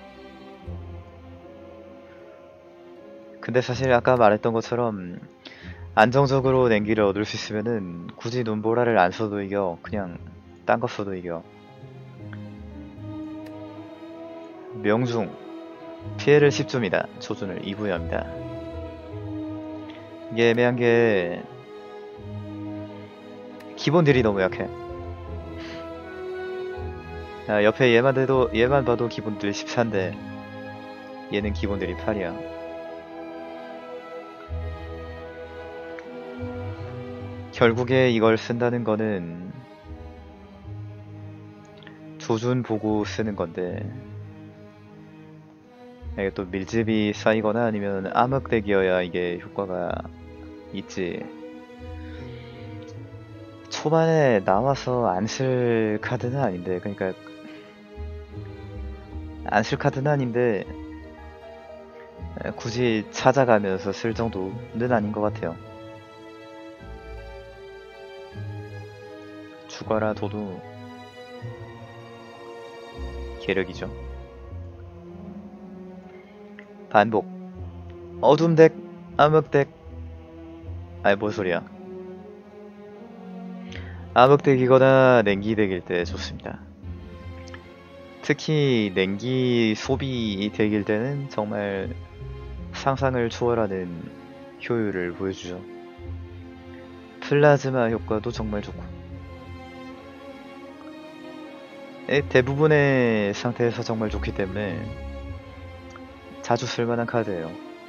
근데 사실 아까 말했던 것처럼 안정적으로 냉기를 얻을 수 있으면은 굳이 눈보라를 안 써도 이겨. 그냥 딴 거 써도 이겨. 명중 피해를 십 줍니다. 조준을 이 부여합니다. 이게 애매한 게 기본 딜이 너무 약해. 아, 옆에 얘만 해도 얘만 봐도 기본 딜 십사인데 얘는 기본 딜이 팔이야. 결국에 이걸 쓴다는 거는 조준 보고 쓰는 건데, 이게 또 밀집이 쌓이거나 아니면 암흑덱이어야 이게 효과가 있지. 초반에 나와서 안 쓸 카드는 아닌데, 그러니까 안 쓸 카드는 아닌데 굳이 찾아가면서 쓸 정도는 아닌 것 같아요. 죽어라 도도 계력이죠. 반복 어둠덱 암흑덱, 아니 뭔 소리야. 암흑덱이거나 냉기덱일 때 좋습니다. 특히 냉기 소비 덱일 때는 정말 상상을 초월하는 효율을 보여주죠. 플라즈마 효과도 정말 좋고, 에, 대부분의 상태에서 정말 좋기 때문에 자주 쓸만한 카드예요.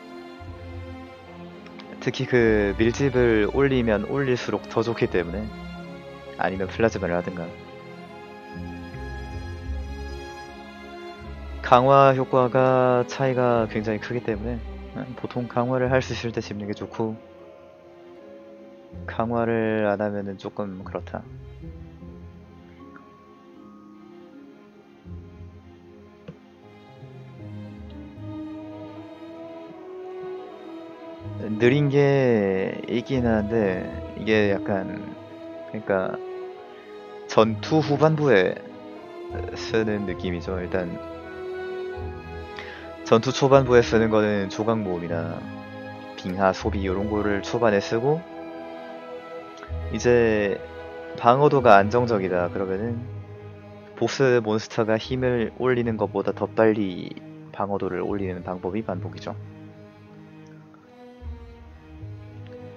특히 그 밀집을 올리면 올릴수록 더 좋기 때문에, 아니면 플라즈마를 하든가. 강화 효과가 차이가 굉장히 크기 때문에 보통 강화를 할 수 있을 때 집는 게 좋고, 강화를 안 하면은 조금 그렇다. 느린 게 있긴 한데 이게 약간, 그러니까 전투 후반부에 쓰는 느낌이죠. 일단 전투 초반부에 쓰는 거는 조각 모음이나 빙하 소비 이런 거를 초반에 쓰고, 이제 방어도가 안정적이다 그러면은 보스 몬스터가 힘을 올리는 것보다 더 빨리 방어도를 올리는 방법이 반복이죠.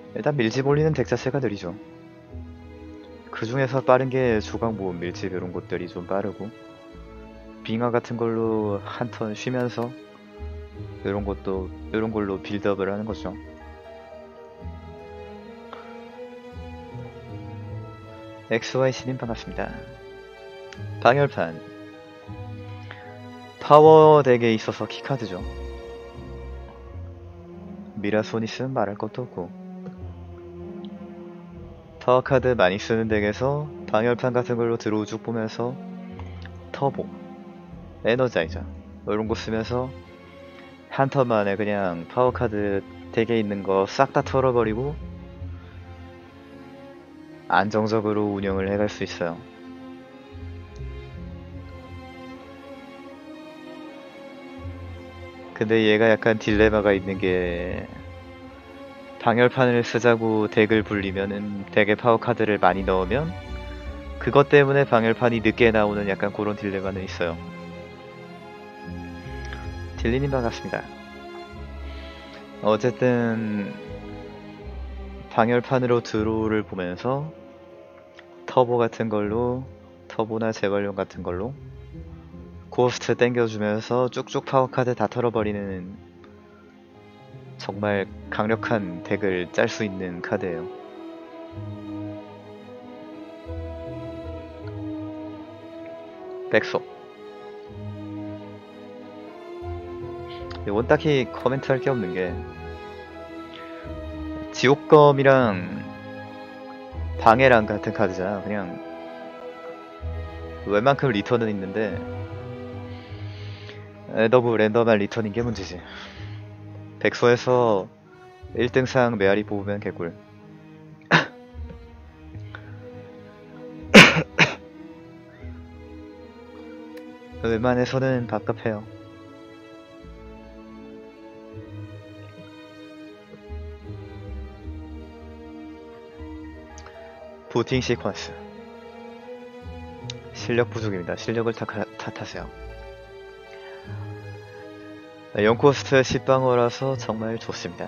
일단 밀집 올리는 덱 자체가 느리죠. 그 중에서 빠른 게 조각모음 밀집 이런 것들이 좀 빠르고, 빙하 같은 걸로 한 턴 쉬면서 이런 것도 이런 걸로 빌드업을 하는 거죠. 엑스와이씨님 반갑습니다. 방열판 파워 덱에 있어서 키카드죠. 미라소니스는 말할 것도 없고, 파워 카드 많이 쓰는 덱에서 방열판 같은 걸로 드로우 쭉 보면서 터보, 에너자이저 이런 거 쓰면서 한 턴 만에 그냥 파워 카드 덱에 있는 거 싹 다 털어버리고 안정적으로 운영을 해갈 수 있어요. 근데 얘가 약간 딜레마가 있는 게, 방열판을 쓰자고 덱을 불리면은 덱에 파워 카드를 많이 넣으면 그것 때문에 방열판이 늦게 나오는 약간 그런 딜레마는 있어요. 딜리님 반갑습니다. 어쨌든 방열판으로 드로우를 보면서 터보 같은 걸로, 터보나 재활용 같은 걸로 고스트 땡겨주면서 쭉쭉 파워카드 다 털어버리는 정말 강력한 덱을 짤 수 있는 카드예요. 백소, 이건 딱히 코멘트 할 게 없는 게, 지옥검이랑 방해랑 같은 카드잖아. 그냥 웬만큼 리턴은 있는데 너무 랜덤한 리턴인 게 문제지. 백소에서 일 등상 메아리 뽑으면 개꿀. 웬만해서는 밥값해요. 부팅 시퀀스 실력 부족입니다. 실력을 탓하, 탓하세요. 영 코스트 십 방어라서 정말 좋습니다.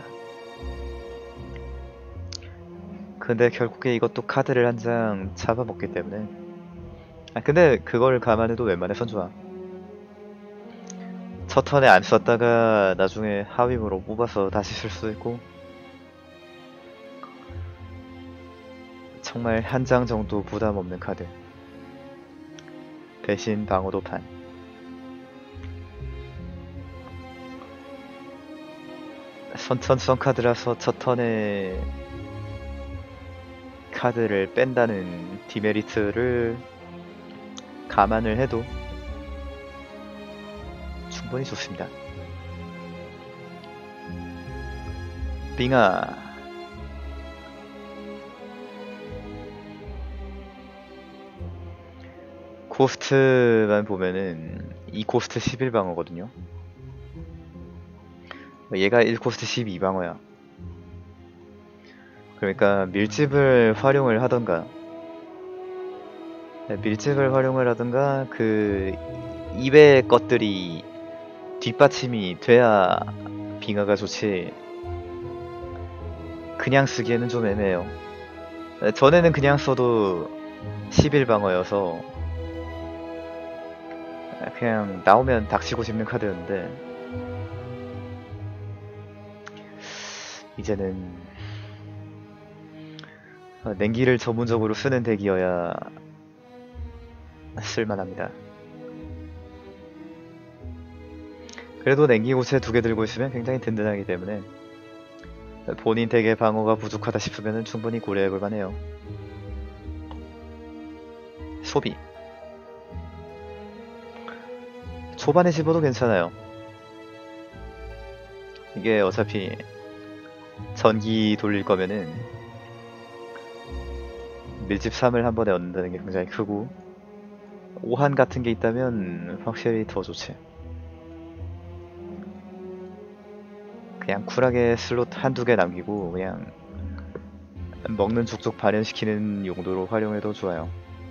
근데 결국에 이것도 카드를 한 장 잡아먹기 때문에, 아 근데 그걸 감안해도 웬만해선 좋아. 첫 턴에 안 썼다가 나중에 하위으로 뽑아서 다시 쓸 수도 있고, 정말 한 장 정도 부담 없는 카드. 대신 방어도판. 선천성 카드라서 첫 턴에 카드를 뺀다는 디메리트를 감안을 해도 충분히 좋습니다. 빙하, 코스트만 보면은 이 코스트 십일 방어거든요. 얘가 일 코스트 십이 방어야. 그러니까 밀집을 활용을 하던가, 밀집을 활용을 하던가 그 이외의 것들이 뒷받침이 돼야 빙하가 좋지, 그냥 쓰기에는 좀 애매해요. 전에는 그냥 써도 십일 방어여서 그냥 나오면 닥치고 짚는 카드였는데, 이제는 냉기를 전문적으로 쓰는 덱이어야 쓸만합니다. 그래도 냉기 고체 두 개 들고 있으면 굉장히 든든하기 때문에 본인 덱의 방어가 부족하다 싶으면 충분히 고려해볼 만해요. 소비, 초반에 집어도 괜찮아요. 이게 어차피 전기 돌릴 거면은 밀집 삼을 한 번에 얻는다는 게 굉장히 크고, 오한 같은 게 있다면 확실히 더 좋지. 그냥 쿨하게 슬롯 한두 개 남기고 그냥 먹는 족족 발현시키는 용도로 활용해도 좋아요.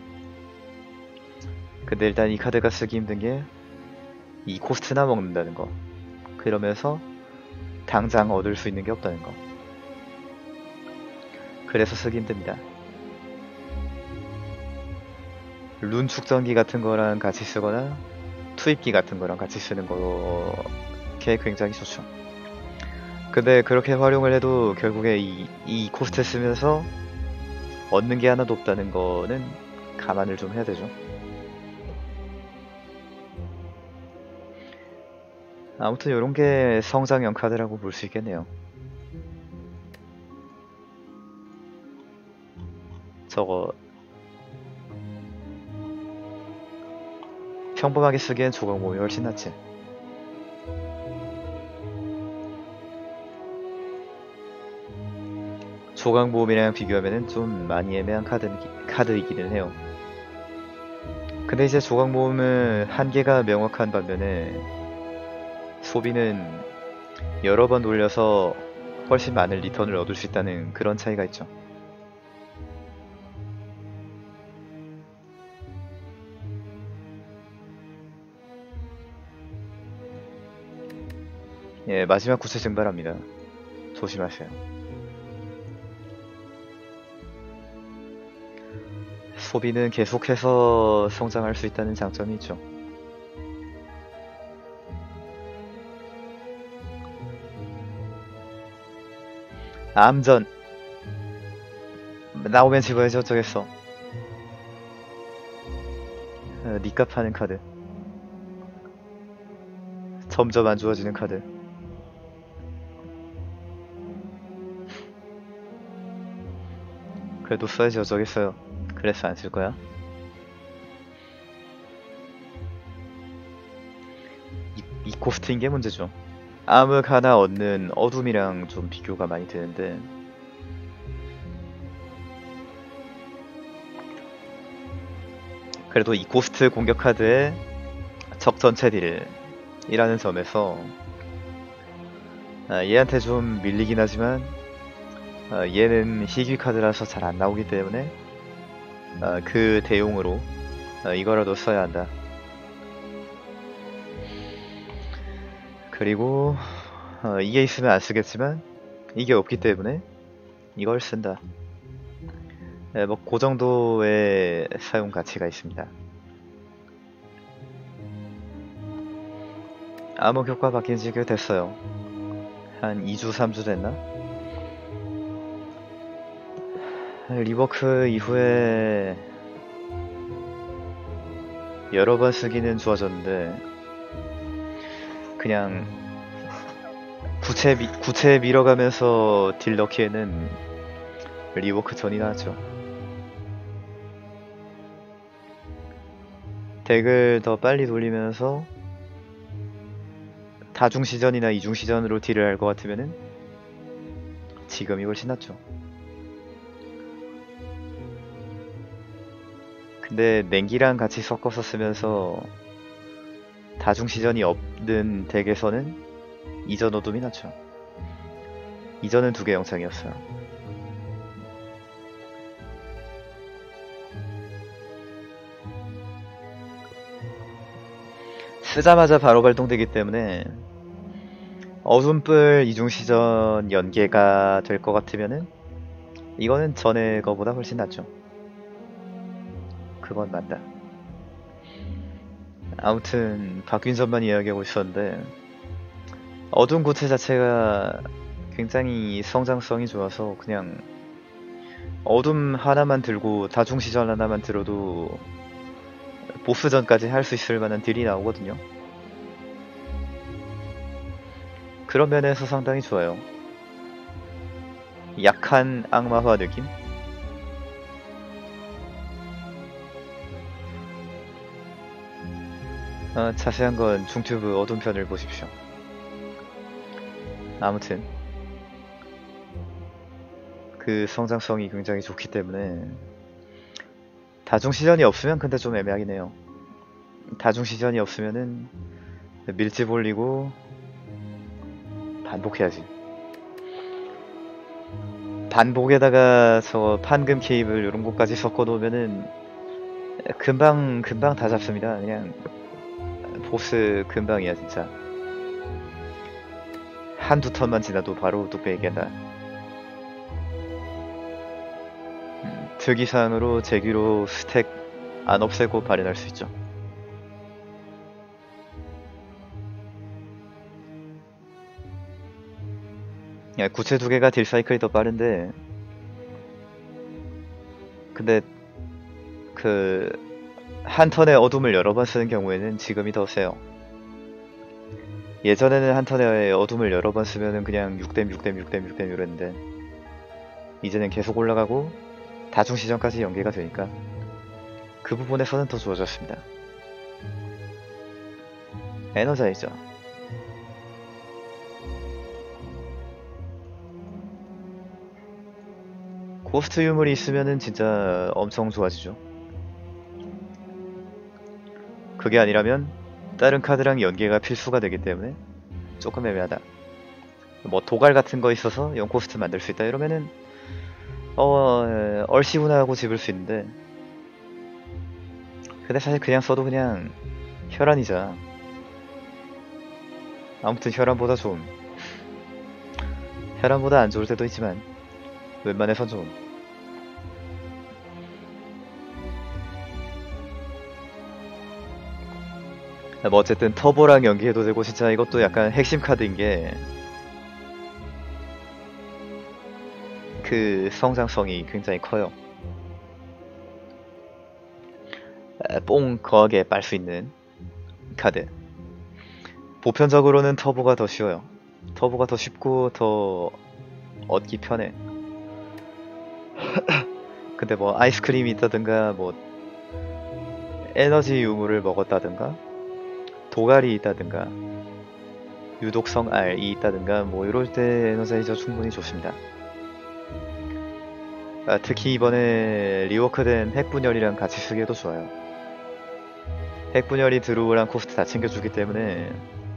근데 일단 이 카드가 쓰기 힘든 게 이 코스트나 먹는다는 거, 그러면서 당장 얻을 수 있는 게 없다는 거. 그래서 쓰기 힘듭니다. 룬 축전기 같은 거랑 같이 쓰거나 투입기 같은 거랑 같이 쓰는 거게 굉장히 좋죠. 근데 그렇게 활용을 해도 결국에 이, 이 코스트 쓰면서 얻는 게 하나도 없다는 거는 감안을 좀 해야 되죠. 아무튼 이런 게 성장형 카드라고 볼 수 있겠네요. 저거 평범하게 쓰기엔 조각 모음이 훨씬 낫지. 조각 모음이랑 비교하면 좀 많이 애매한 카드, 카드이기는 해요. 근데 이제 조각 모음은 한계가 명확한 반면에 소비는 여러 번 돌려서 훨씬 많은 리턴을 얻을 수 있다는 그런 차이가 있죠. 예, 마지막 구체 증발합니다. 조심하세요. 소비는 계속해서 성장할 수 있다는 장점이 있죠. 암전 나오면 집어야지 어쩌겠어. 어, 니값 하는 카드. 점점 안 좋아지는 카드. 그래도 써야지 어쩌겠어요. 그래서 안 쓸 거야. 이, 이 코스트인 게 문제죠. 암흑 하나 얻는 어둠이랑 좀 비교가 많이 되는데 그래도 이 고스트 공격 카드의 적 전체 딜이라는 점에서 아, 얘한테 좀 밀리긴 하지만 아, 얘는 희귀 카드라서 잘 안 나오기 때문에 아, 그 대용으로 아, 이거라도 써야 한다. 그리고 어, 이게 있으면 안 쓰겠지만 이게 없기 때문에 이걸 쓴다. 네, 뭐 그 정도의 사용 가치가 있습니다. 암흑 효과 바뀐 지 꽤 됐어요. 한 이 주 삼 주 됐나? 리버크 이후에 여러 번 쓰기는 좋아졌는데 그냥 구체, 미, 구체 밀어가면서 딜 넣기에는 리워크 전이 나왔죠. 덱을 더 빨리 돌리면서 다중시전이나 이중시전으로 딜을 할 것 같으면은 지금이 훨씬 낫죠. 근데 냉기랑 같이 섞어서 쓰면서 다중시전이 없는 덱에서는 이전 어둠이 낫죠. 이전은 두 개 영상이었어요. 쓰자마자 바로 발동되기 때문에 어둠불 이중시전 연계가 될 것 같으면은 이거는 전에 거보다 훨씬 낫죠. 그건 맞다. 아무튼 바뀐 점만 이야기하고 있었는데 어둠 구체 자체가 굉장히 성장성이 좋아서 그냥 어둠 하나만 들고 다중시전 하나만 들어도 보스전까지 할 수 있을 만한 딜이 나오거든요. 그런 면에서 상당히 좋아요. 약한 악마화 느낌? 어, 자세한 건 중튜브 어둠편을 보십시오. 아무튼 그 성장성이 굉장히 좋기 때문에 다중시전이 없으면 근데 좀 애매하긴 해요. 다중시전이 없으면은 밀집 올리고 반복해야지. 반복에다가 저 판금 케이블 이런 것까지 섞어 놓으면은 금방 금방 다 잡습니다. 그냥 보스 금방이야 진짜. 한두 턴만 지나도 바로 뚝배기한다. 특이사항으로 재기로 스택 안 없애고 발현할 수 있죠. 야, 구체 두 개가 딜 사이클이 더 빠른데, 근데 그 한 턴의 어둠을 여러 번 쓰는 경우에는 지금이 더 세요. 예전에는 한 턴의 어둠을 여러 번 쓰면은 그냥 육 댐, 육 댐, 육 댐, 육 댐 이랬는데, 이제는 계속 올라가고 다중 시전까지 연계가 되니까 그 부분에서는 더 좋아졌습니다. 에너자이저. 고스트 유물이 있으면은 진짜 엄청 좋아지죠. 그게 아니라면 다른 카드랑 연계가 필수가 되기 때문에 조금 애매하다. 뭐 도갈 같은 거 있어서 영 코스트 만들 수 있다 이러면은 어 얼씨구나 하고 집을 수 있는데, 근데 사실 그냥 써도 그냥 혈안이자. 아무튼 혈안보다 좋음. 혈안보다 안 좋을 때도 있지만 웬만해선 좋음. 뭐 어쨌든 터보랑 연계해도 되고, 진짜 이것도 약간 핵심 카드인 게 그 성장성이 굉장히 커요. 뽕 거하게 빨 수 있는 카드. 보편적으로는 터보가 더 쉬워요. 터보가 더 쉽고 더 얻기 편해. 근데 뭐 아이스크림이 있다든가 뭐 에너지 유물을 먹었다든가 도갈이 있다든가 유독성 R이 있다든가 뭐 이럴 때 에너자이저 충분히 좋습니다. 아, 특히 이번에 리워크된 핵분열이랑 같이 쓰기에도 좋아요. 핵분열이 드루우랑 코스트 다 챙겨주기 때문에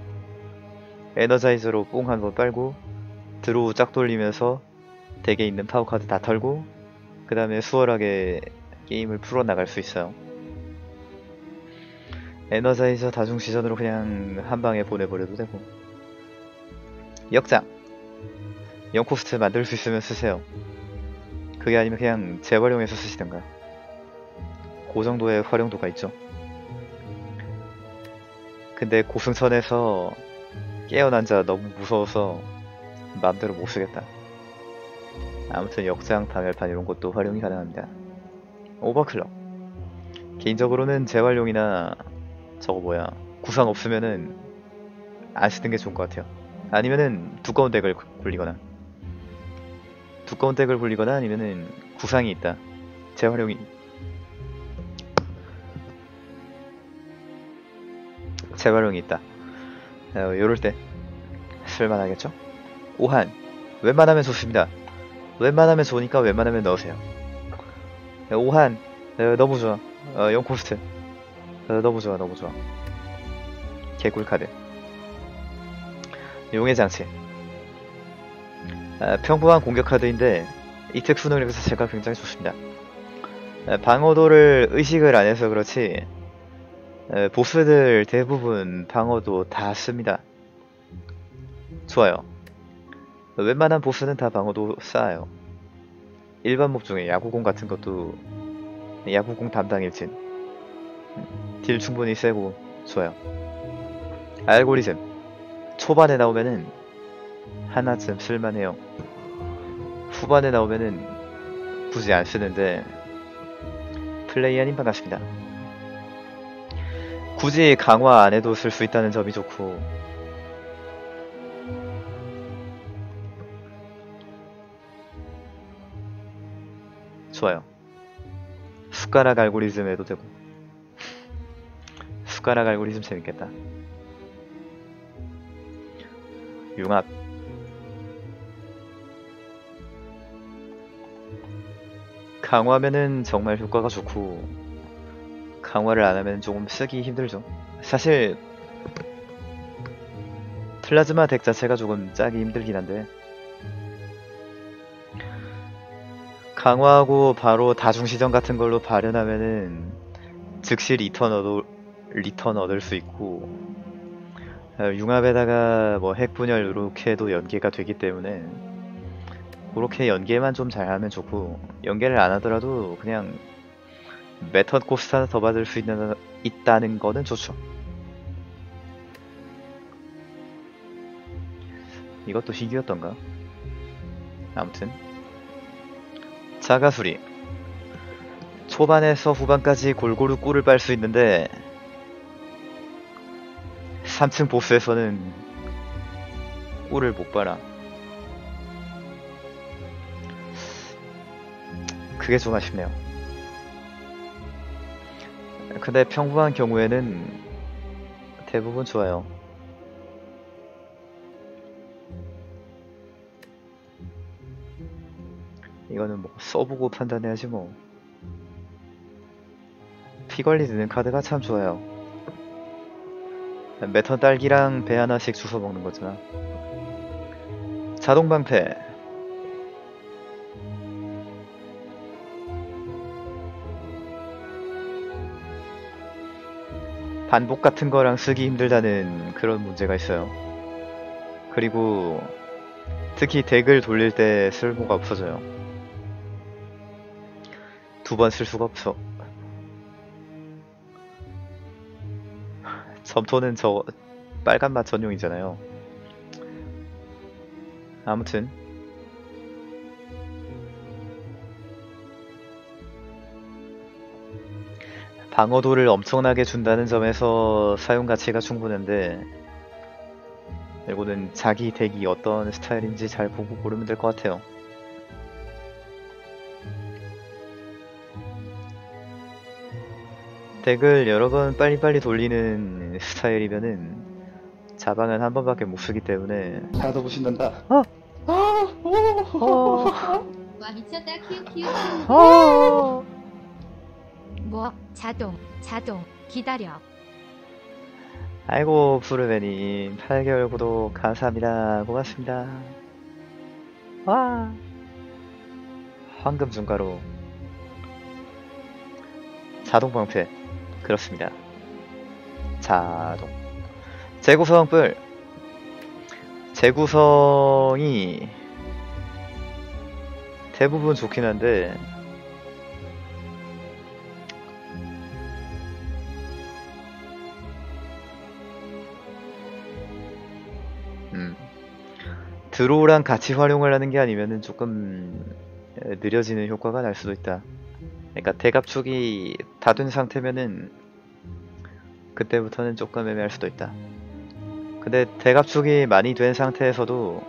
에너자이저로 뽕 한번 빨고 드로우 쫙 돌리면서 덱에 있는 파워카드 다 털고 그 다음에 수월하게 게임을 풀어나갈 수 있어요. 에너자이저 다중시전으로 그냥 한방에 보내버려도 되고. 역장! 영 코스트 만들 수 있으면 쓰세요. 그게 아니면 그냥 재활용해서 쓰시던가. 그 정도의 활용도가 있죠. 근데 고승선에서 깨어난 자 너무 무서워서 마음대로 못 쓰겠다. 아무튼 역장, 방열판 이런 것도 활용이 가능합니다. 오버클럭. 개인적으로는 재활용이나 저거 뭐야 구상 없으면은 안 쓰는 게 좋은 것 같아요. 아니면은 두꺼운 덱을 굴리거나 두꺼운 덱을 굴리거나 아니면은 구상이 있다. 재활용이 재활용이 있다. 어, 요럴 때 쓸만하겠죠? 오한. 웬만하면 좋습니다. 웬만하면 좋으니까 웬만하면 넣으세요. 오한. 어, 너무 좋아. 어, 영 코스트. 어, 너무 좋아, 너무 좋아. 개꿀 카드. 용의 장치. 아, 평범한 공격 카드인데 이 특수 능력 자체가 굉장히 좋습니다. 아, 방어도를 의식을 안 해서 그렇지 아, 보스들 대부분 방어도 다 씁니다. 좋아요. 웬만한 보스는 다 방어도 쌓아요. 일반 몹 중에 야구공 같은 것도 야구공 담당 일진. 딜 충분히 세고 좋아요. 알고리즘. 초반에 나오면은 하나쯤 쓸만해요. 후반에 나오면은 굳이 안 쓰는데 플레이어님 반갑습니다. 굳이 강화 안 해도 쓸 수 있다는 점이 좋고, 좋아요. 숟가락 알고리즘 해도 되고. 숟가락 알고리즘 재밌겠다. 융합. 강화면은 정말 효과가 좋고 강화를 안하면 조금 쓰기 힘들죠. 사실 플라즈마 덱 자체가 조금 짜기 힘들긴 한데 강화하고 바로 다중시전 같은 걸로 발현하면은 즉시 리턴 얻을, 리턴 얻을 수 있고, 융합에다가 뭐 핵분열 이렇게 해도 연계가 되기 때문에 그렇게 연계만 좀 잘하면 좋고, 연계를 안 하더라도 그냥 메턴 코스트 하나 더 받을 수 있는, 있다는 거는 좋죠. 이것도 희귀였던가? 아무튼 자가수리 초반에서 후반까지 골고루 꿀을 빨 수 있는데 삼 층 보스에서는 꿀을 못 빨아. 그게 좀 아쉽네요. 근데 평범한 경우에는 대부분 좋아요. 이거는 뭐 써보고 판단해야지 뭐. 피관리 되는 카드가 참 좋아요. 매턴 딸기랑 배 하나씩 주워 먹는 거잖아. 자동 방패. 반복 같은 거랑 쓰기 힘들다는 그런 문제가 있어요. 그리고 특히 덱을 돌릴 때 쓸모가 없어져요. 두 번 쓸 수가 없어. 점토는 저 빨간 맛 전용이잖아요. 아무튼 방어도를 엄청나게 준다는 점에서 사용 가치가 충분한데, 이거는 자기 덱이 어떤 스타일인지 잘 보고 고르면 될 것 같아요. 덱을 여러 번 빨리빨리 돌리는 스타일이면은 자방은 한 번밖에 못 쓰기 때문에 하나 더 보신단다. 어! 아, 오, 어! 와 미쳤다 키우키우. 어! 뭐 자동 자동 기다려. 아이고 푸르베님 팔 개월 구독 감사합니다. 고맙습니다. 와 황금 중가로 자동 방패. 그렇습니다. 자동 재구성 뿔. 재구성이 대부분 좋긴 한데 음 드로우랑 같이 활용을 하는 게 아니면은 조금 느려지는 효과가 날 수도 있다. 그러니까 대갑축이 다 된 상태면은 그때부터는 조금 애매할 수도 있다. 근데 대갑축이 많이 된 상태에서도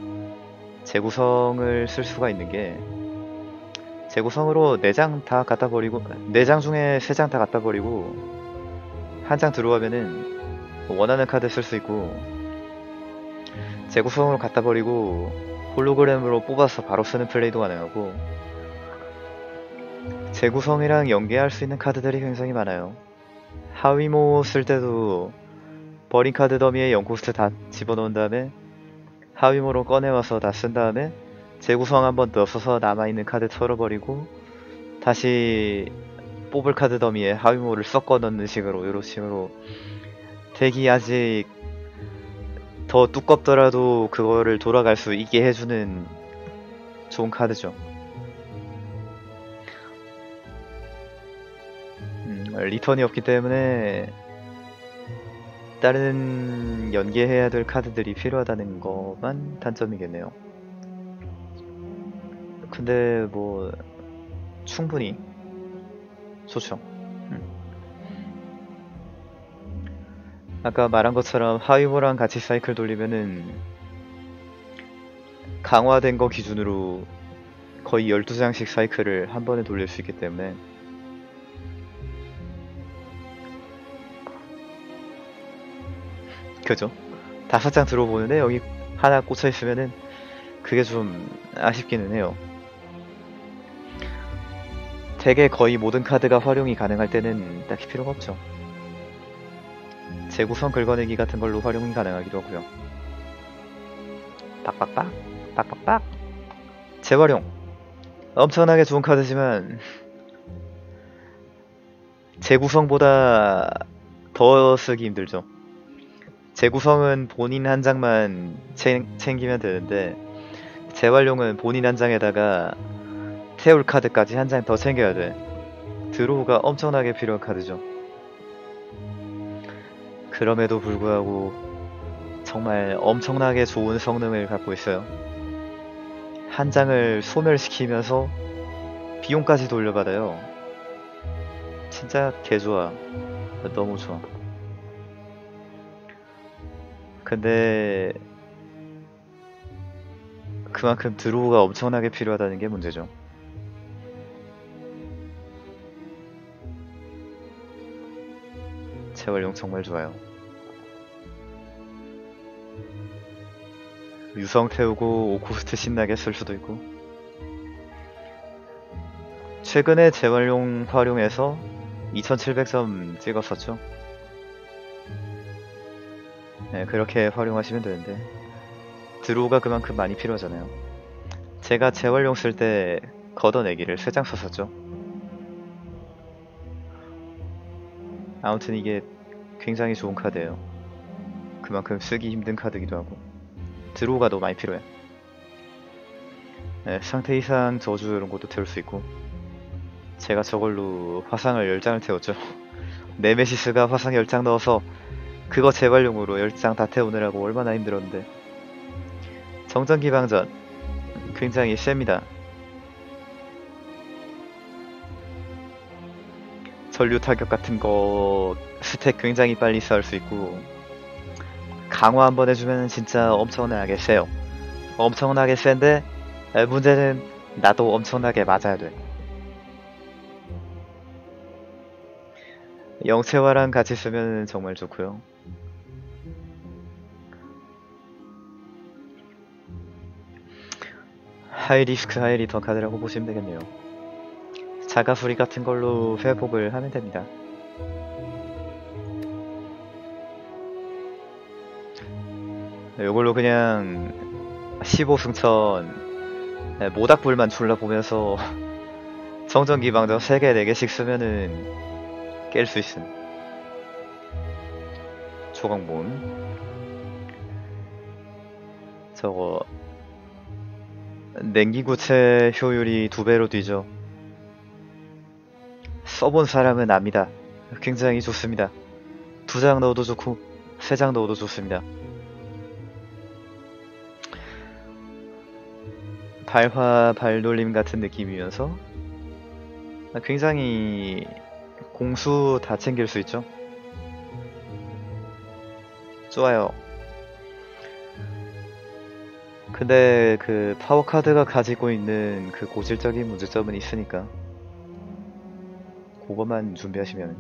재구성을 쓸 수가 있는 게, 재구성으로 네 장 다 갖다 버리고, 네 장 중에 세 장 다 갖다 버리고 한 장 들어가면은 원하는 카드 쓸 수 있고, 재구성으로 갖다 버리고 홀로그램으로 뽑아서 바로 쓰는 플레이도 가능하고, 재구성이랑 연계할 수 있는 카드들이 굉장히 많아요. 하위모 쓸 때도 버린 카드 더미에 영 코스트 다 집어넣은 다음에 하위모로 꺼내와서 다 쓴 다음에 재구성 한번 넣어서 남아있는 카드 털어버리고 다시 뽑을 카드 더미에 하위모를 섞어 넣는 식으로, 이런 식으로 덱이 아직 더 두껍더라도 그거를 돌아갈 수 있게 해주는 좋은 카드죠. 음, 리턴이 없기 때문에 다른 연계해야 될 카드들이 필요하다는 것만 단점이겠네요. 근데 뭐 충분히 좋죠. 음. 아까 말한 것처럼 하위모랑 같이 사이클 돌리면은 강화된 거 기준으로 거의 열두 장씩 사이클을 한 번에 돌릴 수 있기 때문에 그죠? 다섯 장 들어보는데 여기 하나 꽂혀 있으면은 그게 좀 아쉽기는 해요. 덱의 거의 모든 카드가 활용이 가능할 때는 딱히 필요가 없죠. 재구성 긁어내기 같은 걸로 활용이 가능하기도 하고요. 빡빡빡 빡빡빡 재활용. 엄청나게 좋은 카드지만 재구성보다 더 쓰기 힘들죠. 재구성은 본인 한 장만 챙, 챙기면 되는데 재활용은 본인 한 장에다가 태울 카드까지 한 장 더 챙겨야 돼. 드로우가 엄청나게 필요한 카드죠. 그럼에도 불구하고 정말 엄청나게 좋은 성능을 갖고 있어요. 한 장을 소멸시키면서 비용까지 돌려받아요. 진짜 개좋아. 너무 좋아. 근데 그만큼 드로우가 엄청나게 필요하다는 게 문제죠. 재활용 정말 좋아요. 유성 태우고 오코스트 신나게 쓸 수도 있고. 최근에 재활용 활용해서 이천칠백 점 찍었었죠. 네, 그렇게 활용하시면 되는데 드로우가 그만큼 많이 필요하잖아요. 제가 재활용 쓸 때 걷어내기를 세 장 썼었죠. 아무튼 이게 굉장히 좋은 카드예요. 그만큼 쓰기 힘든 카드기도 하고 드로우가 너무 많이 필요해. 네, 상태 이상 저주 이런 것도 태울 수 있고. 제가 저걸로 화상을 열 장을 태웠죠. 네메시스가 화상 열 장 넣어서 그거 재활용으로 열 장 다 태우느라고 얼마나 힘들었는데. 정전기방전 굉장히 셉니다. 전류 타격 같은 거 스택 굉장히 빨리 쌓을 수 있고, 강화 한번 해주면 진짜 엄청나게 세요. 엄청나게 센데 문제는 나도 엄청나게 맞아야 돼. 영체화랑 같이 쓰면 정말 좋고요. 하이리스크 하이리턴 카드라고 보시면 되겠네요. 자가수리 같은 걸로 회복을 하면 됩니다. 요걸로 그냥 십오 승천 모닥불만 졸라보면서 정전기방전 세 개 네 개씩 쓰면은 깰 수 있음. 조각몬 저거 냉기구체 효율이 두 배로 뛰죠. 써본 사람은 압니다. 굉장히 좋습니다. 두 장 넣어도 좋고 세 장 넣어도 좋습니다. 발화 발놀림 같은 느낌이면서 굉장히 공수 다 챙길 수 있죠. 좋아요. 근데 그 파워카드가 가지고 있는 그 고질적인 문제점은 있으니까 그것만 준비하시면.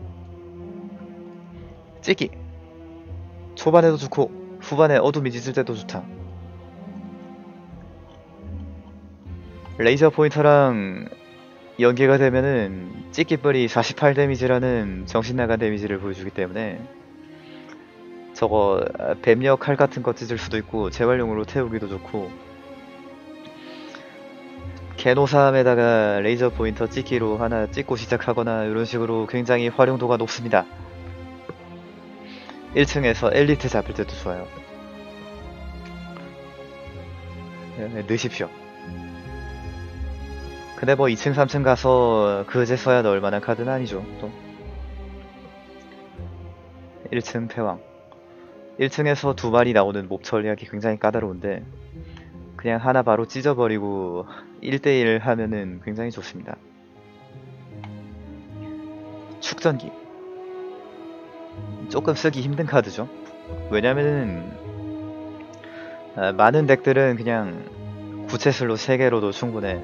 찍기 초반에도 좋고 후반에 어둠이 짙을 때도 좋다. 레이저 포인터랑 연계가 되면은 찍기뿔이 사십팔 데미지라는 정신나간 데미지를 보여주기 때문에 저거 뱀력 칼 같은 거 찢을 수도 있고 재활용으로 태우기도 좋고, 개노삼에다가 레이저 포인터 찍기로 하나 찍고 시작하거나 이런 식으로 굉장히 활용도가 높습니다. 일 층에서 엘리트 잡을 때도 좋아요. 네, 넣으십시오. 근데 뭐 이 층 삼 층 가서 그제 써야 넣을 만한 카드는 아니죠. 또 일 층 패왕 일 층에서 두 마리 나오는 몹 처리하기 굉장히 까다로운데 그냥 하나 바로 찢어버리고 일 대 일 하면은 굉장히 좋습니다. 축전기 조금 쓰기 힘든 카드죠. 왜냐면은 아, 많은 덱들은 그냥 구체슬로 세 개로도 충분해.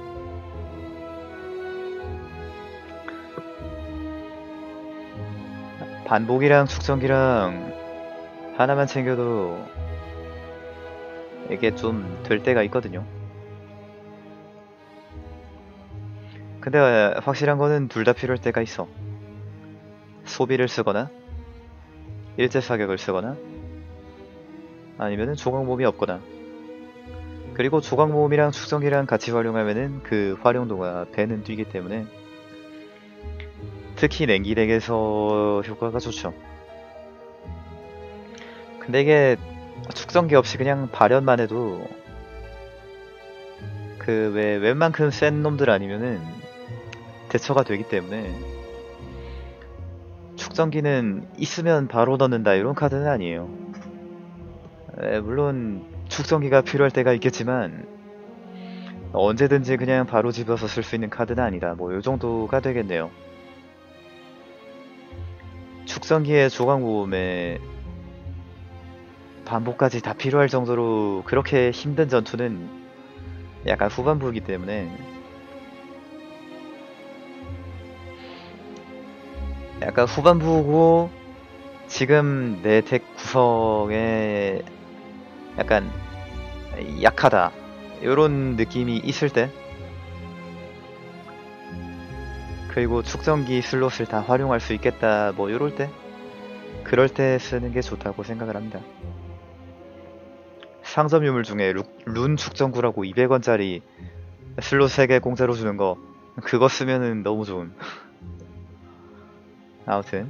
반복이랑 축전기랑 하나만 챙겨도 이게 좀 될 때가 있거든요. 근데 확실한 거는 둘 다 필요할 때가 있어. 소비를 쓰거나 일제 사격을 쓰거나 아니면은 조각모음이 없거나. 그리고 조각모음이랑 축전기랑 같이 활용하면은 그 활용도가 배는 뛰기 때문에 특히 냉기 덱에서 효과가 좋죠. 근데 이게 축전기 없이 그냥 발현만 해도 그 왜 웬만큼 센 놈들 아니면은 대처가 되기 때문에 축전기는 있으면 바로 넣는다 이런 카드는 아니에요. 에, 물론 축전기가 필요할 때가 있겠지만 언제든지 그냥 바로 집어서 쓸 수 있는 카드는 아니다. 뭐 요정도가 되겠네요. 축전기의 조각 모음에 반복까지 다 필요할 정도로 그렇게 힘든 전투는 약간 후반부이기 때문에 약간 후반부고 지금 내 덱 구성에 약간 약하다 요런 느낌이 있을 때, 그리고 축전기 슬롯을 다 활용할 수 있겠다 뭐 요럴 때, 그럴 때 쓰는 게 좋다고 생각을 합니다. 상점 유물 중에 루, 룬 축전구라고 이백 원짜리 슬롯 세 개 공짜로 주는 거, 그거 쓰면은 너무 좋은. 아무튼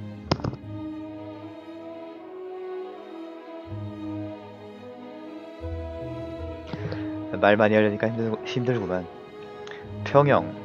말 많이 하려니까 힘들, 힘들구만. 평형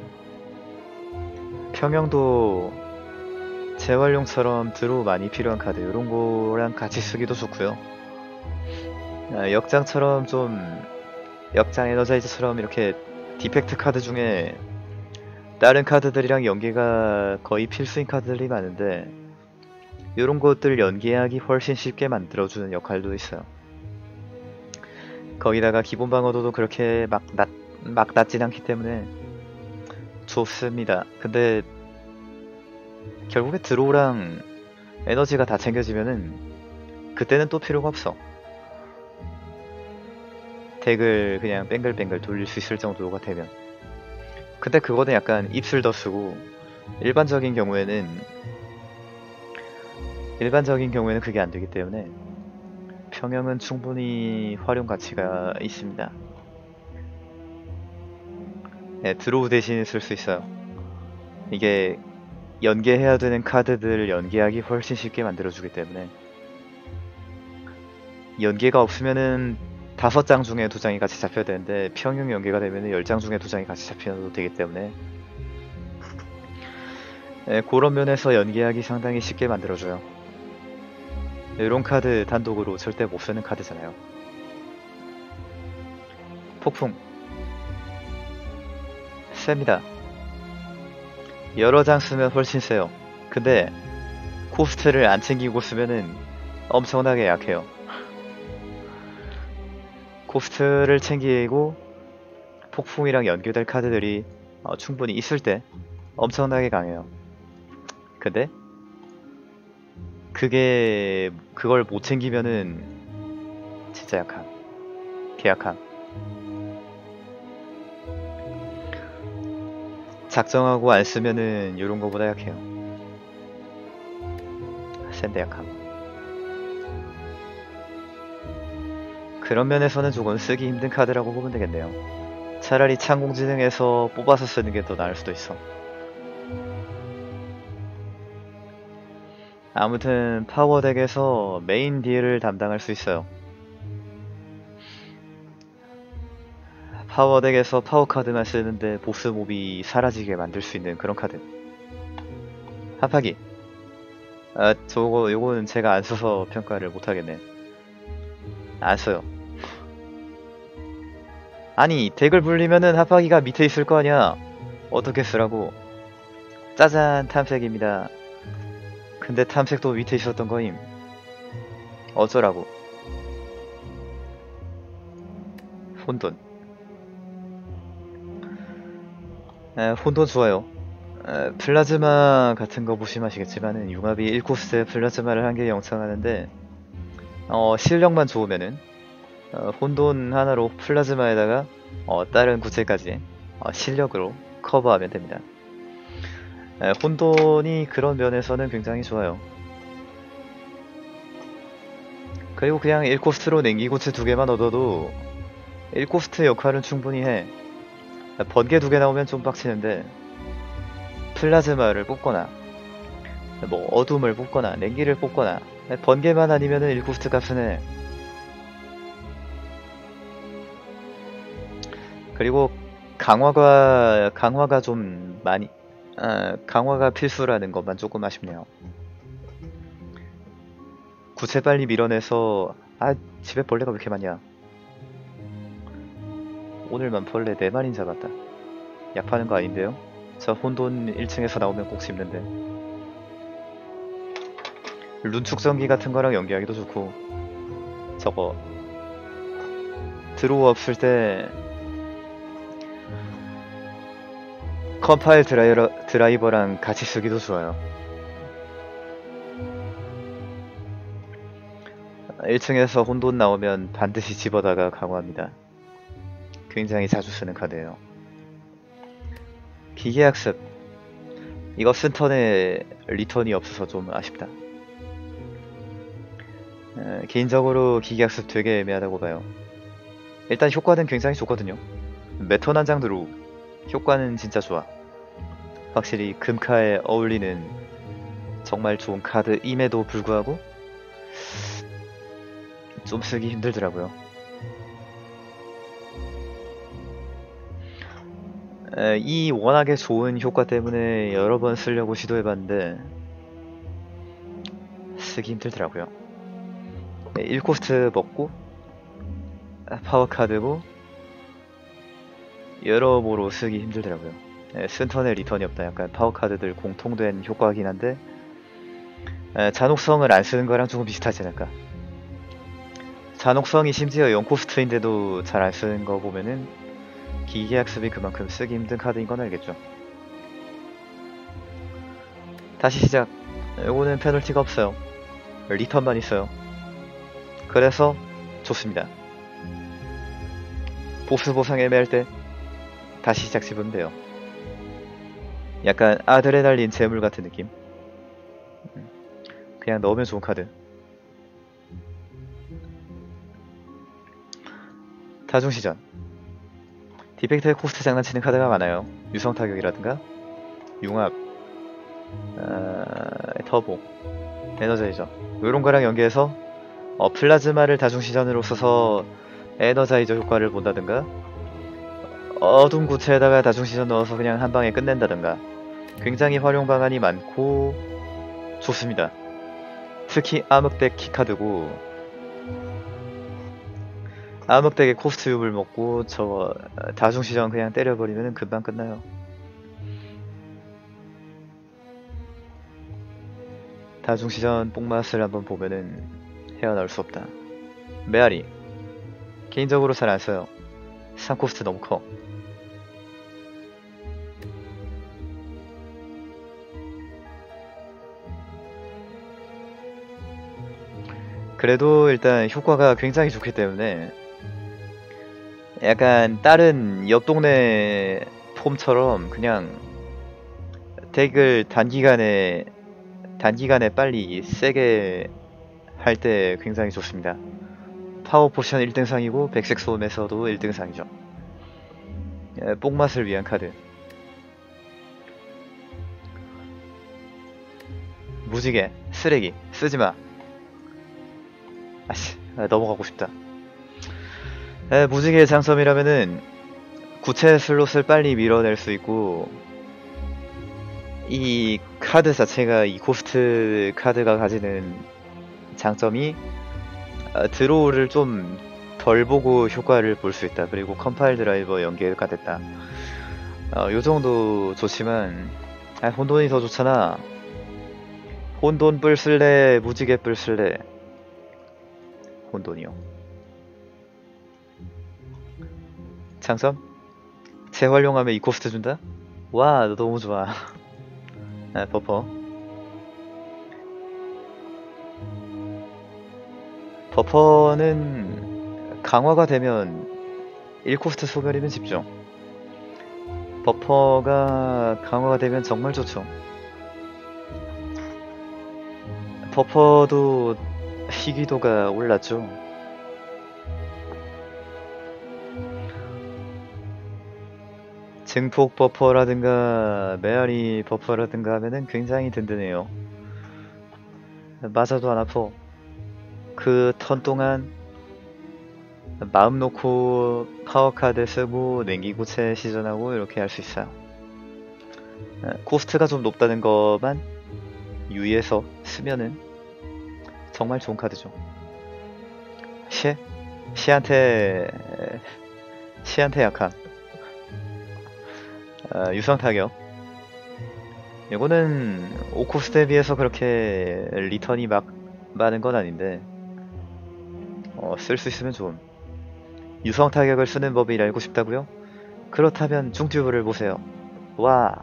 평형도 재활용처럼 드로우 많이 필요한 카드 요런 거랑 같이 쓰기도 좋고요. 아, 역장처럼 좀 역장 에너자이저처럼 이렇게 디펙트 카드 중에 다른 카드들이랑 연계가 거의 필수인 카드들이 많은데 요런 것들 연계하기 훨씬 쉽게 만들어주는 역할도 있어요. 거기다가 기본 방어도도 그렇게 막, 낮, 막 낮진 않기 때문에 좋습니다. 근데 결국에 드로우랑 에너지가 다 챙겨지면은 그때는 또 필요가 없어. 덱을 그냥 뱅글뱅글 돌릴 수 있을 정도가 되면. 근데 그거는 약간 입술 더 쓰고, 일반적인 경우에는 일반적인 경우에는 그게 안 되기 때문에 평형은 충분히 활용 가치가 있습니다. 네, 드로우 대신 쓸 수 있어요. 이게 연계해야 되는 카드들을 연계하기 훨씬 쉽게 만들어주기 때문에, 연계가 없으면은 다섯 장 중에 두 장이 같이 잡혀야 되는데 평형 연계가 되면은 열 장 중에 두 장이 같이 잡혀도 되기 때문에 네, 그런 면에서 연계하기 상당히 쉽게 만들어줘요. 이런 카드 단독으로 절대 못 쓰는 카드잖아요. 폭풍 셉니다. 여러 장 쓰면 훨씬 세요. 근데 코스트를 안 챙기고 쓰면은 엄청나게 약해요. 코스트를 챙기고 폭풍이랑 연결될 카드들이 어, 충분히 있을 때 엄청나게 강해요. 근데 그게 그걸 못 챙기면은 진짜 약함. 개약함. 작정하고 안 쓰면은 요런 거보다 약해요. 센데 약함. 그런 면에서는 조금 쓰기 힘든 카드라고 보면 되겠네요. 차라리 창공지능에서 뽑아서 쓰는 게 더 나을 수도 있어. 아무튼 파워덱에서 메인 딜을 담당할 수 있어요. 파워덱에서 파워카드만 쓰는데 보스 몹이 사라지게 만들 수 있는 그런 카드. 합하기. 아, 저거, 요거는 제가 안 써서 평가를 못하겠네. 안 써요. 아니, 덱을 불리면은 합하기가 밑에 있을 거 아니야. 어떻게 쓰라고. 짜잔, 탐색입니다. 근데 탐색도 밑에 있었던 거임. 어쩌라고. 혼돈. 에, 혼돈 좋아요. 에, 플라즈마 같은 거 보시면 아시겠지만은 융합이 일 코스트에 플라즈마를 한 개 영창하는데 어, 실력만 좋으면은 어, 혼돈 하나로 플라즈마에다가 어, 다른 구체까지 어, 실력으로 커버하면 됩니다. 에, 혼돈이 그런 면에서는 굉장히 좋아요. 그리고 그냥 일 코스트로 냉기고체 두 개만 얻어도 일 코스트 역할은 충분히 해. 번개 두 개 나오면 좀 빡치는데 플라즈마를 뽑거나 뭐 어둠을 뽑거나 냉기를 뽑거나 번개만 아니면은 일 코스트 값은 해. 그리고 강화가 강화가 좀 많이 아, 강화가 필수라는 것만 조금 아쉽네요. 구체 빨리 밀어내서 아 집에 벌레가 왜 이렇게 많냐. 오늘만 벌레 네 마리 잡았다. 약 파는 거 아닌데요? 저 혼돈 일 층에서 나오면 꼭 씹는데. 룬 축전기 같은 거랑 연계하기도 좋고 저거 드로우 없을 때 컴파일 드라이버, 드라이버랑 같이 쓰기도 좋아요. 일 층에서 혼돈 나오면 반드시 집어다가 강화합니다. 굉장히 자주 쓰는 카드예요. 기계학습 이거 쓴 턴에 리턴이 없어서 좀 아쉽다. 에, 개인적으로 기계학습 되게 애매하다고 봐요. 일단 효과는 굉장히 좋거든요. 매턴 한 장 드로우 효과는 진짜 좋아. 확실히 금카에 어울리는 정말 좋은 카드임에도 불구하고 좀 쓰기 힘들더라고요. 에, 이 워낙에 좋은 효과 때문에 여러 번 쓰려고 시도해봤는데 쓰기 힘들더라고요. 일 코스트 먹고 파워카드고 여러모로 쓰기 힘들더라고요. 에, 쓴 턴에 리턴이 없다. 약간 파워카드들 공통된 효과긴 한데 에, 잔혹성을 안 쓰는 거랑 조금 비슷하지 않을까. 잔혹성이 심지어 영 코스트인데도 잘 안 쓰는 거 보면은 기계학습이 그만큼 쓰기 힘든 카드인 건 알겠죠. 다시 시작. 요거는 페널티가 없어요. 리턴만 있어요. 그래서 좋습니다. 보스 보상 애매할 때 다시 시작 집으면 돼요. 약간 아드레날린 재물 같은 느낌. 그냥 넣으면 좋은 카드. 다중시전 디펙트의 코스트 장난치는 카드가 많아요. 유성 타격이라든가 융합, 어, 터보, 에너자이저 이런 거랑 연계해서 어, 플라즈마를 다중시전으로 써서 에너자이저 효과를 본다든가 어둠 구체에다가 다중시전 넣어서 그냥 한 방에 끝낸다든가 굉장히 활용 방안이 많고 좋습니다. 특히 암흑덱 키카드고 암흑덱의 코스튬을 먹고 저 다중시전 그냥 때려버리면 금방 끝나요. 다중시전 뽕맛을 한번 보면은 헤어나올 수 없다. 메아리 개인적으로 잘 안써요. 삼 코스트 너무 커. 그래도 일단 효과가 굉장히 좋기 때문에 약간 다른 옆 동네 폼처럼 그냥 덱을 단기간에 단기간에 빨리 세게 할 때 굉장히 좋습니다. 파워 포션 일 등상이고 백색 소음에서도 일 등상이죠. 뽕맛을 위한 카드. 무지개 쓰레기 쓰지마. 아씨 넘어가고 싶다. 에, 무지개의 장점이라면은 구체 슬롯을 빨리 밀어낼 수 있고 이 카드 자체가 이 고스트 카드가 가지는 장점이 아, 드로우를 좀 덜 보고 효과를 볼 수 있다. 그리고 컴파일 드라이버 연계가 됐다. 어, 요정도 좋지만 아, 혼돈이 더 좋잖아. 혼돈 뿔 쓸래 무지개 뿔 쓸래. 혼돈이요. 장점? 재활용하면 이 코스트 준다? 와, 너 너무 좋아. 아, 버퍼. 버퍼는 강화가 되면 일 코스트 소멸이면 집중. 버퍼가 강화가 되면 정말 좋죠. 버퍼도 희귀도가 올랐죠. 증폭 버퍼라든가 메아리 버퍼라든가 하면은 굉장히 든든해요. 맞아도 안 아파. 그 턴 동안 마음 놓고 파워카드 쓰고 냉기구체 시전하고 이렇게 할 수 있어요. 어, 코스트가 좀 높다는 것만 유의해서 쓰면은 정말 좋은 카드죠. 시? 시한테 시한테 약한 어, 유성 타격. 이거는 오 코스트에 비해서 그렇게 리턴이 막 많은 건 아닌데 어, 쓸 수 있으면 좋음. 유성 타격을 쓰는 법을 알고 싶다고요? 그렇다면 중튜브를 보세요. 와,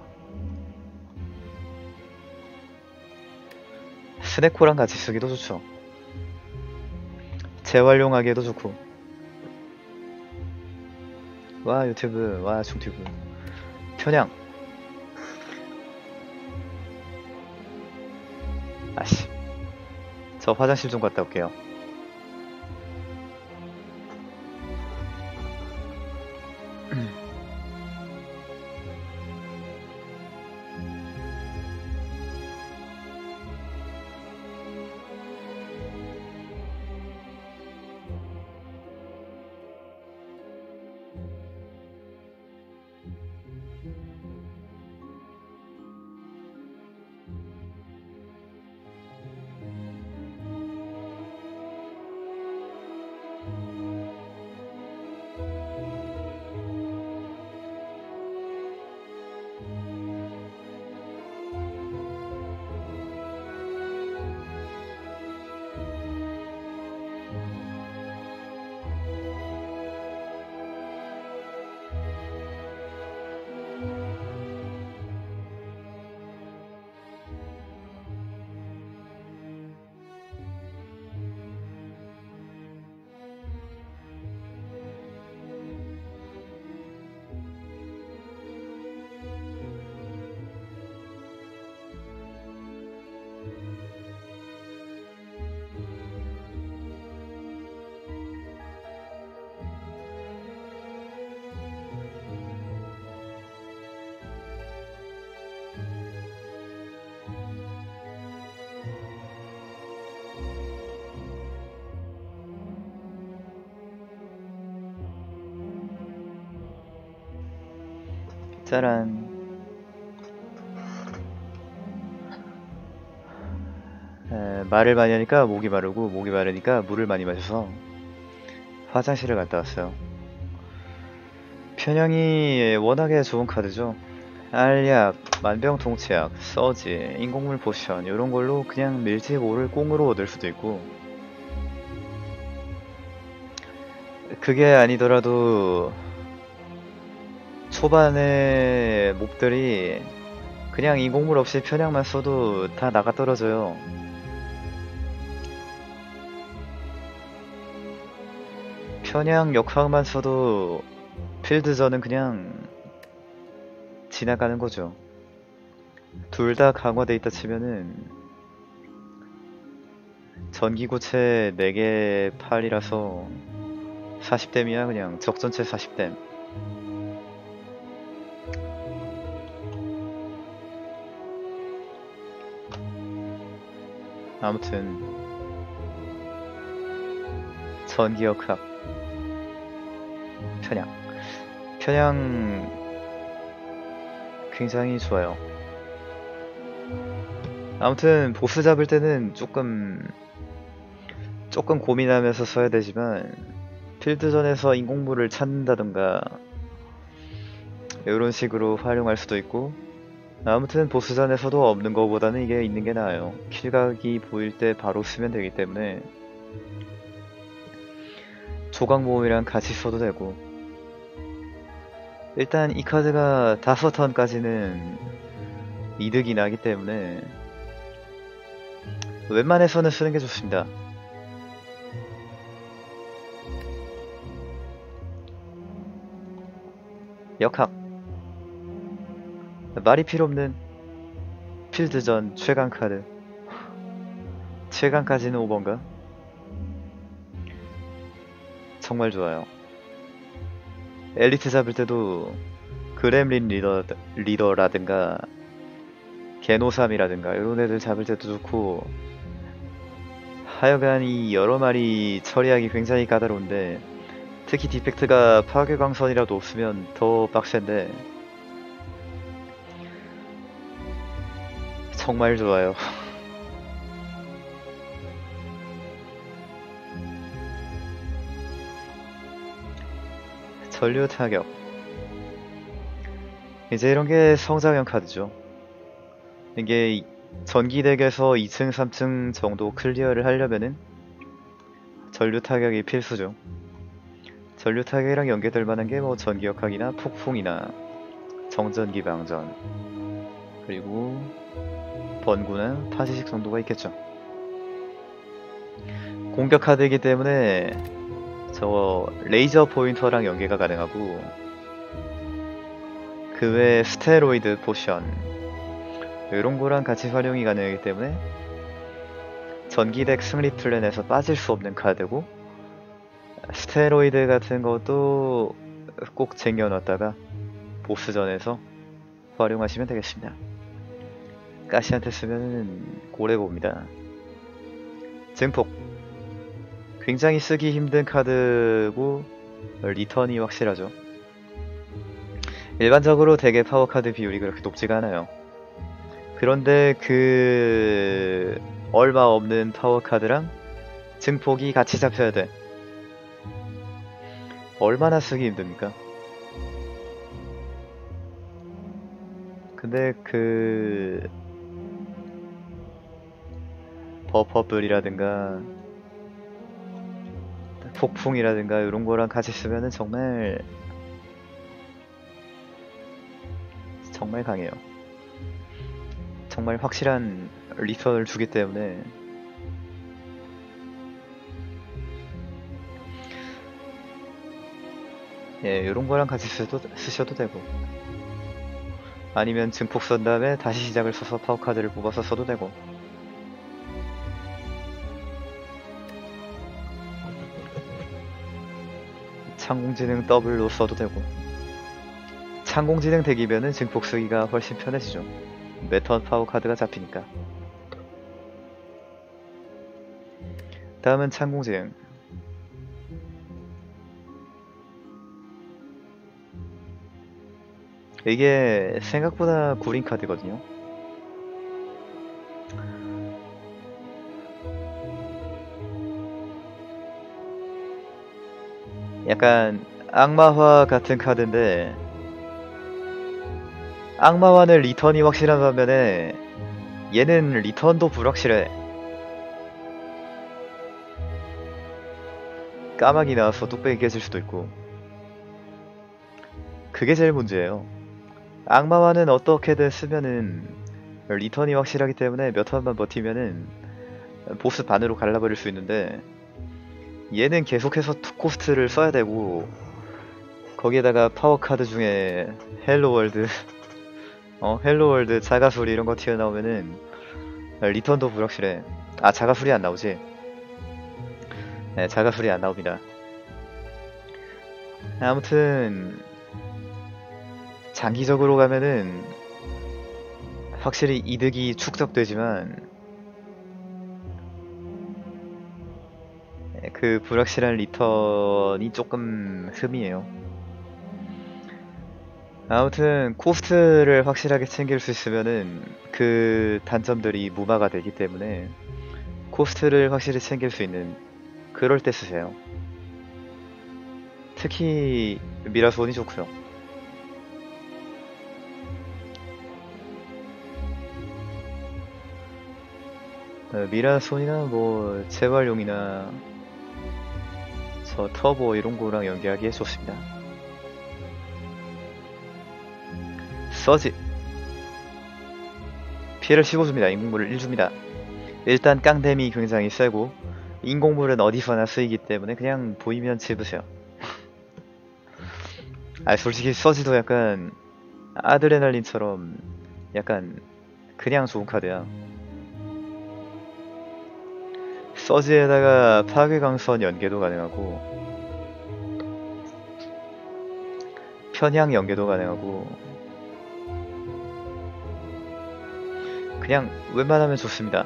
스네코랑 같이 쓰기도 좋죠. 재활용하기에도 좋고. 와, 유튜브, 와, 중튜브. 편향. 아씨, 저 화장실 좀 갔다 올게요. 짜란. 에, 말을 많이 하니까 목이 마르고 목이 마르니까 물을 많이 마셔서 화장실을 갔다 왔어요. 편향이 워낙에 좋은 카드죠. 알약, 만병통치약, 서지, 인공물 포션 이런 걸로 그냥 밀집오를 꽁으로 얻을 수도 있고, 그게 아니더라도 초반에 몹들이 그냥 인공물 없이 편향만 써도 다 나가 떨어져요. 편향 역학만 써도 필드전은 그냥 지나가는 거죠. 둘 다 강화돼 있다 치면은 전기고체 네 개 팔이라서 사십 댐이야. 그냥 적전체 사십 댐. 아무튼 전기역학 편향 편향 굉장히 좋아요. 아무튼 보스 잡을 때는 조금 조금 고민하면서 써야 되지만 필드전에서 인공물을 찾는다던가 이런 식으로 활용할 수도 있고, 아무튼 보스전에서도 없는 거보다는 이게 있는 게 나아요. 킬각이 보일 때 바로 쓰면 되기 때문에 조각 모음이랑 같이 써도 되고, 일단 이 카드가 다섯 턴까지는 이득이 나기 때문에 웬만해서는 쓰는 게 좋습니다. 역학, 말이 필요 없는 필드전 최강 카드. 최강까지는 오 번가? 정말 좋아요. 엘리트 잡을 때도 그렘린 리더, 리더라든가 게노삼이라든가 이런 애들 잡을 때도 좋고, 하여간 이 여러 마리 처리하기 굉장히 까다로운데 특히 디펙트가 파괴광선이라도 없으면 더 빡센데 정말 좋아요. 전류 타격. 이제 이런 게 성장형 카드죠. 이게 전기덱에서 이 층, 삼 층 정도 클리어를 하려면은 전류 타격이 필수죠. 전류 타격이랑 연계될 만한 게 뭐 전기역학이나 폭풍이나 정전기 방전, 그리고 번구나 파지식 정도가 있겠죠. 공격 카드이기 때문에 저 레이저 포인터랑 연계가 가능하고, 그 외에 스테로이드 포션 이런 거랑 같이 활용이 가능하기 때문에 전기덱 승리 플랜에서 빠질 수 없는 카드고, 스테로이드 같은 것도 꼭 쟁여놨다가 보스전에서 활용하시면 되겠습니다. 가시한테 쓰면은 고래봅니다. 증폭. 굉장히 쓰기 힘든 카드고 리턴이 확실하죠. 일반적으로 덱의 파워 카드 비율이 그렇게 높지가 않아요. 그런데 그 얼마 없는 파워 카드랑 증폭이 같이 잡혀야 돼. 얼마나 쓰기 힘듭니까? 근데 그 버퍼블이라든가 폭풍이라든가 이런 거랑 같이 쓰면은 정말 정말 강해요. 정말 확실한 리턴을 주기 때문에 예, 이런 거랑 같이 쓰도, 쓰셔도 되고, 아니면 증폭 쓴 다음에 다시 시작을 써서 파워 카드를 뽑아서 써도 되고. 창공지능 더블로 써도 되고. 창공지능 덱이면은 증폭 쓰기가 훨씬 편해지죠. 매턴 파워 카드가 잡히니까. 다음은 창공지능. 이게 생각보다 구린 카드거든요. 약간 악마화 같은 카드인데, 악마화는 리턴이 확실한 반면에 얘는 리턴도 불확실해. 까마귀 나와서 뚝배기 깨질 수도 있고. 그게 제일 문제예요. 악마화는 어떻게든 쓰면은 리턴이 확실하기 때문에 몇 턴만 버티면은 보스 반으로 갈라버릴 수 있는데, 얘는 계속해서 투 코스트를 써야 되고, 거기에다가 파워 카드 중에 헬로월드 어 헬로월드 자가소리 이런 거 튀어나오면은 리턴도 불확실해. 아, 자가소리 안 나오지? 네, 자가소리 안 나옵니다. 아무튼 장기적으로 가면은 확실히 이득이 축적되지만, 그 불확실한 리턴이 조금 흠이에요. 아무튼 코스트를 확실하게 챙길 수 있으면은 그 단점들이 무마가 되기 때문에 코스트를 확실히 챙길 수 있는 그럴 때 쓰세요. 특히 미라손이 좋고요. 어, 미라손이나 뭐 재활용이나 저 터보 이런 거랑 연계하기에 좋습니다. 서지. 피해를 십오 줍니다. 인공물을 일 줍니다. 일단 깡댐이 굉장히 세고, 인공물은 어디서나 쓰이기 때문에 그냥 보이면 집으세요. 아, 솔직히 서지도 약간 아드레날린처럼 약간 그냥 좋은 카드야. 서지에다가 파괴강선 연계도 가능하고, 편향 연계도 가능하고, 그냥 웬만하면 좋습니다.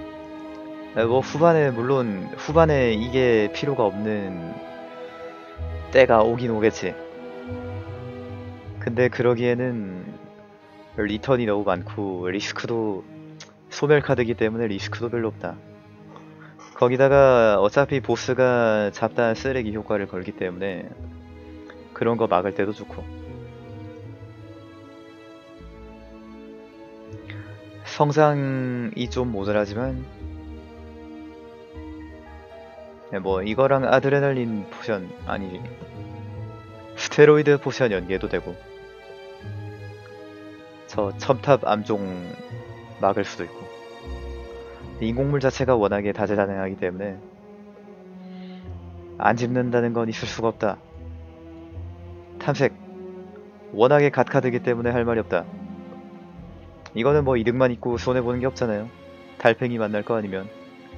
뭐 후반에, 물론 후반에 이게 필요가 없는 때가 오긴 오겠지. 근데 그러기에는 리턴이 너무 많고 리스크도 소멸 카드이기 때문에 리스크도 별로 없다. 거기다가 어차피 보스가 잡다한 쓰레기 효과를 걸기 때문에 그런 거 막을 때도 좋고. 성장이 좀 모자라지만 뭐 이거랑 아드레날린 포션 아니 스테로이드 포션 연계도 되고 저 첨탑 암종 막을 수도 있고. 인공물 자체가 워낙에 다재다능하기 때문에 안 집는다는 건 있을 수가 없다. 탐색 워낙에 갓카드이기 때문에 할 말이 없다. 이거는 뭐 이득만 있고 손해보는 게 없잖아요. 달팽이 만날 거 아니면.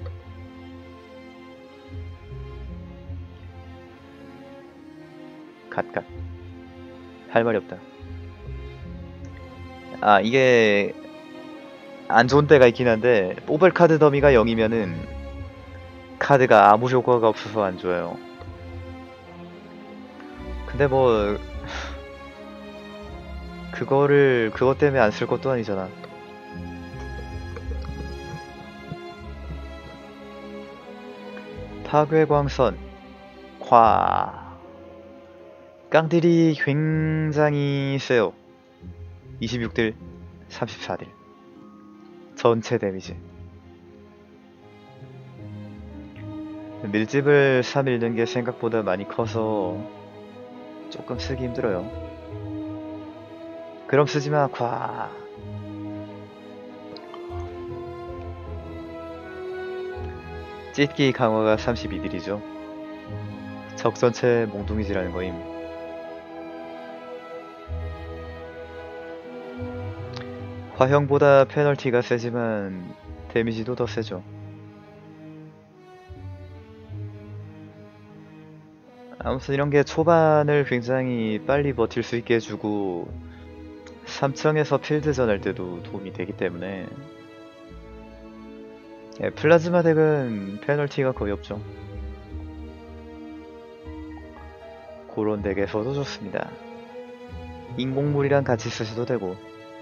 갓갓 할 말이 없다. 아 이게 안 좋은 때가 있긴 한데 뽑을 카드 더미가 영이면은 카드가 아무 효과가 없어서 안 좋아요. 근데 뭐 그거를 그것 때문에 안 쓸 것도 아니잖아. 파괴광선 과 깡딜이 굉장히 세요. 이십육 딜 삼십사 딜 전체 데미지. 밀집을 삼 잃는 게 생각보다 많이 커서 조금 쓰기 힘들어요. 그럼 쓰지마. 과 찢기 강화가 삼십이 딜이죠 적 전체 몽둥이질하는 거임. 화형보다 페널티가 세지만 데미지도 더 세죠. 아무튼 이런게 초반을 굉장히 빨리 버틸 수 있게 해주고 삼 층에서 필드전 할 때도 도움이 되기 때문에 예, 플라즈마 덱은 페널티가 거의 없죠. 그런 덱에서도 좋습니다. 인공물이랑 같이 쓰셔도 되고.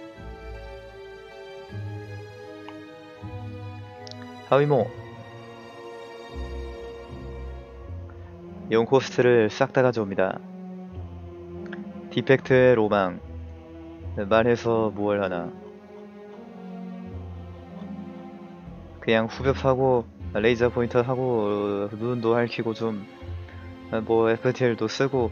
하위모 용코스트를 싹 다 가져옵니다. 디펙트의 로망 말해서 무얼 하나. 그냥 후벼파고 레이저 포인터 하고 눈도 핥히고 좀 뭐 에프티엘도 쓰고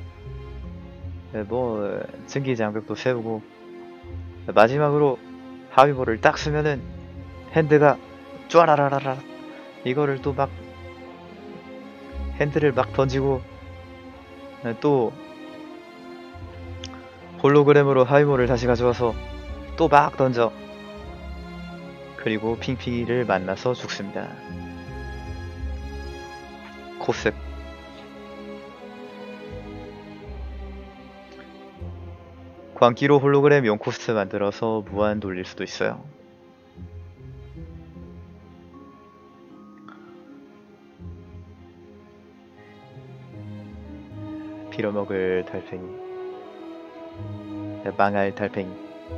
뭐 증기 장벽도 세우고 마지막으로 하위모를 딱 쓰면은 핸드가 쫘라라라라 이거를 또 막 핸드를 막 던지고 또 홀로그램으로 하위모를 다시 가져와서 또 막 던져. 그리고 핑핑이를 만나서 죽습니다. 코스 광기로 홀로그램 용코스트 만들어서 무한 돌릴 수도 있어요. 빌어먹을 달팽이 망할 달팽이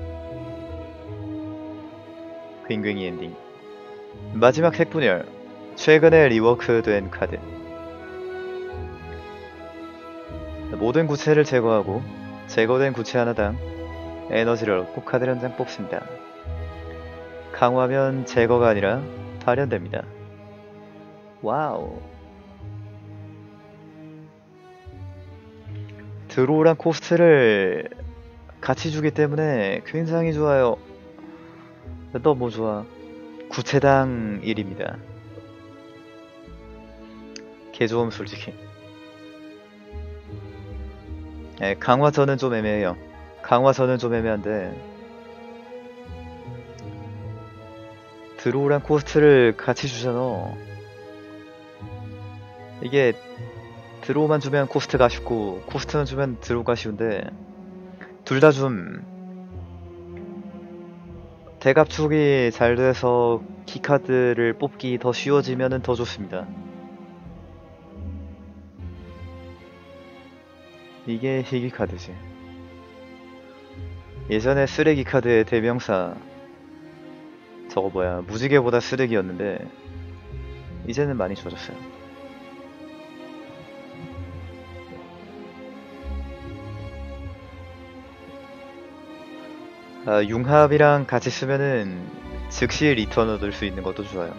괭괭이 엔딩. 마지막 핵분열 최근에 리워크된 카드. 모든 구체를 제거하고 제거된 구체 하나당 에너지를 얻고 카드를 한 장 뽑습니다. 강화하면 제거가 아니라 발현됩니다. 와우. 드로우랑 코스트를 같이 주기 때문에 굉장히 좋아요. 너무 좋아. 구체당 일입니다. 개좋음 솔직히. 네, 강화전은 좀 애매해요. 강화전은 좀 애매한데 드로우랑 코스트를 같이 주잖아. 이게 드로우만 주면 코스트가 쉽고 코스트만 주면 드로우가 쉬운데 둘 다 좀 대갑축이 잘 돼서 키카드를 뽑기 더 쉬워지면 더 좋습니다. 이게 희귀 카드지. 예전에 쓰레기 카드의 대명사 저거 뭐야 무지개보다 쓰레기였는데 이제는 많이 좋아졌어요. 아, 융합이랑 같이 쓰면은 즉시 리턴 얻을 수 있는 것도 좋아요.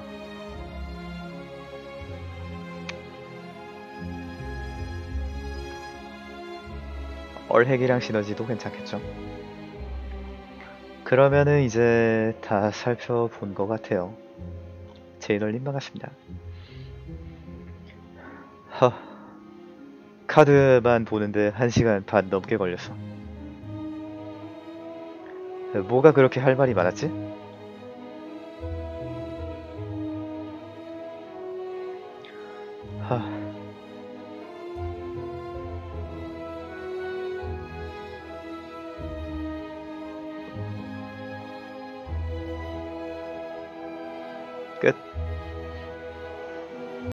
얼핵이랑 시너지도 괜찮겠죠. 그러면은 이제 다 살펴본 것 같아요. 제이널님 반갑습니다. 허, 카드만 보는데 한 시간 반 넘게 걸렸어. 뭐가 그렇게 할 말이 많았지? 하... 끝.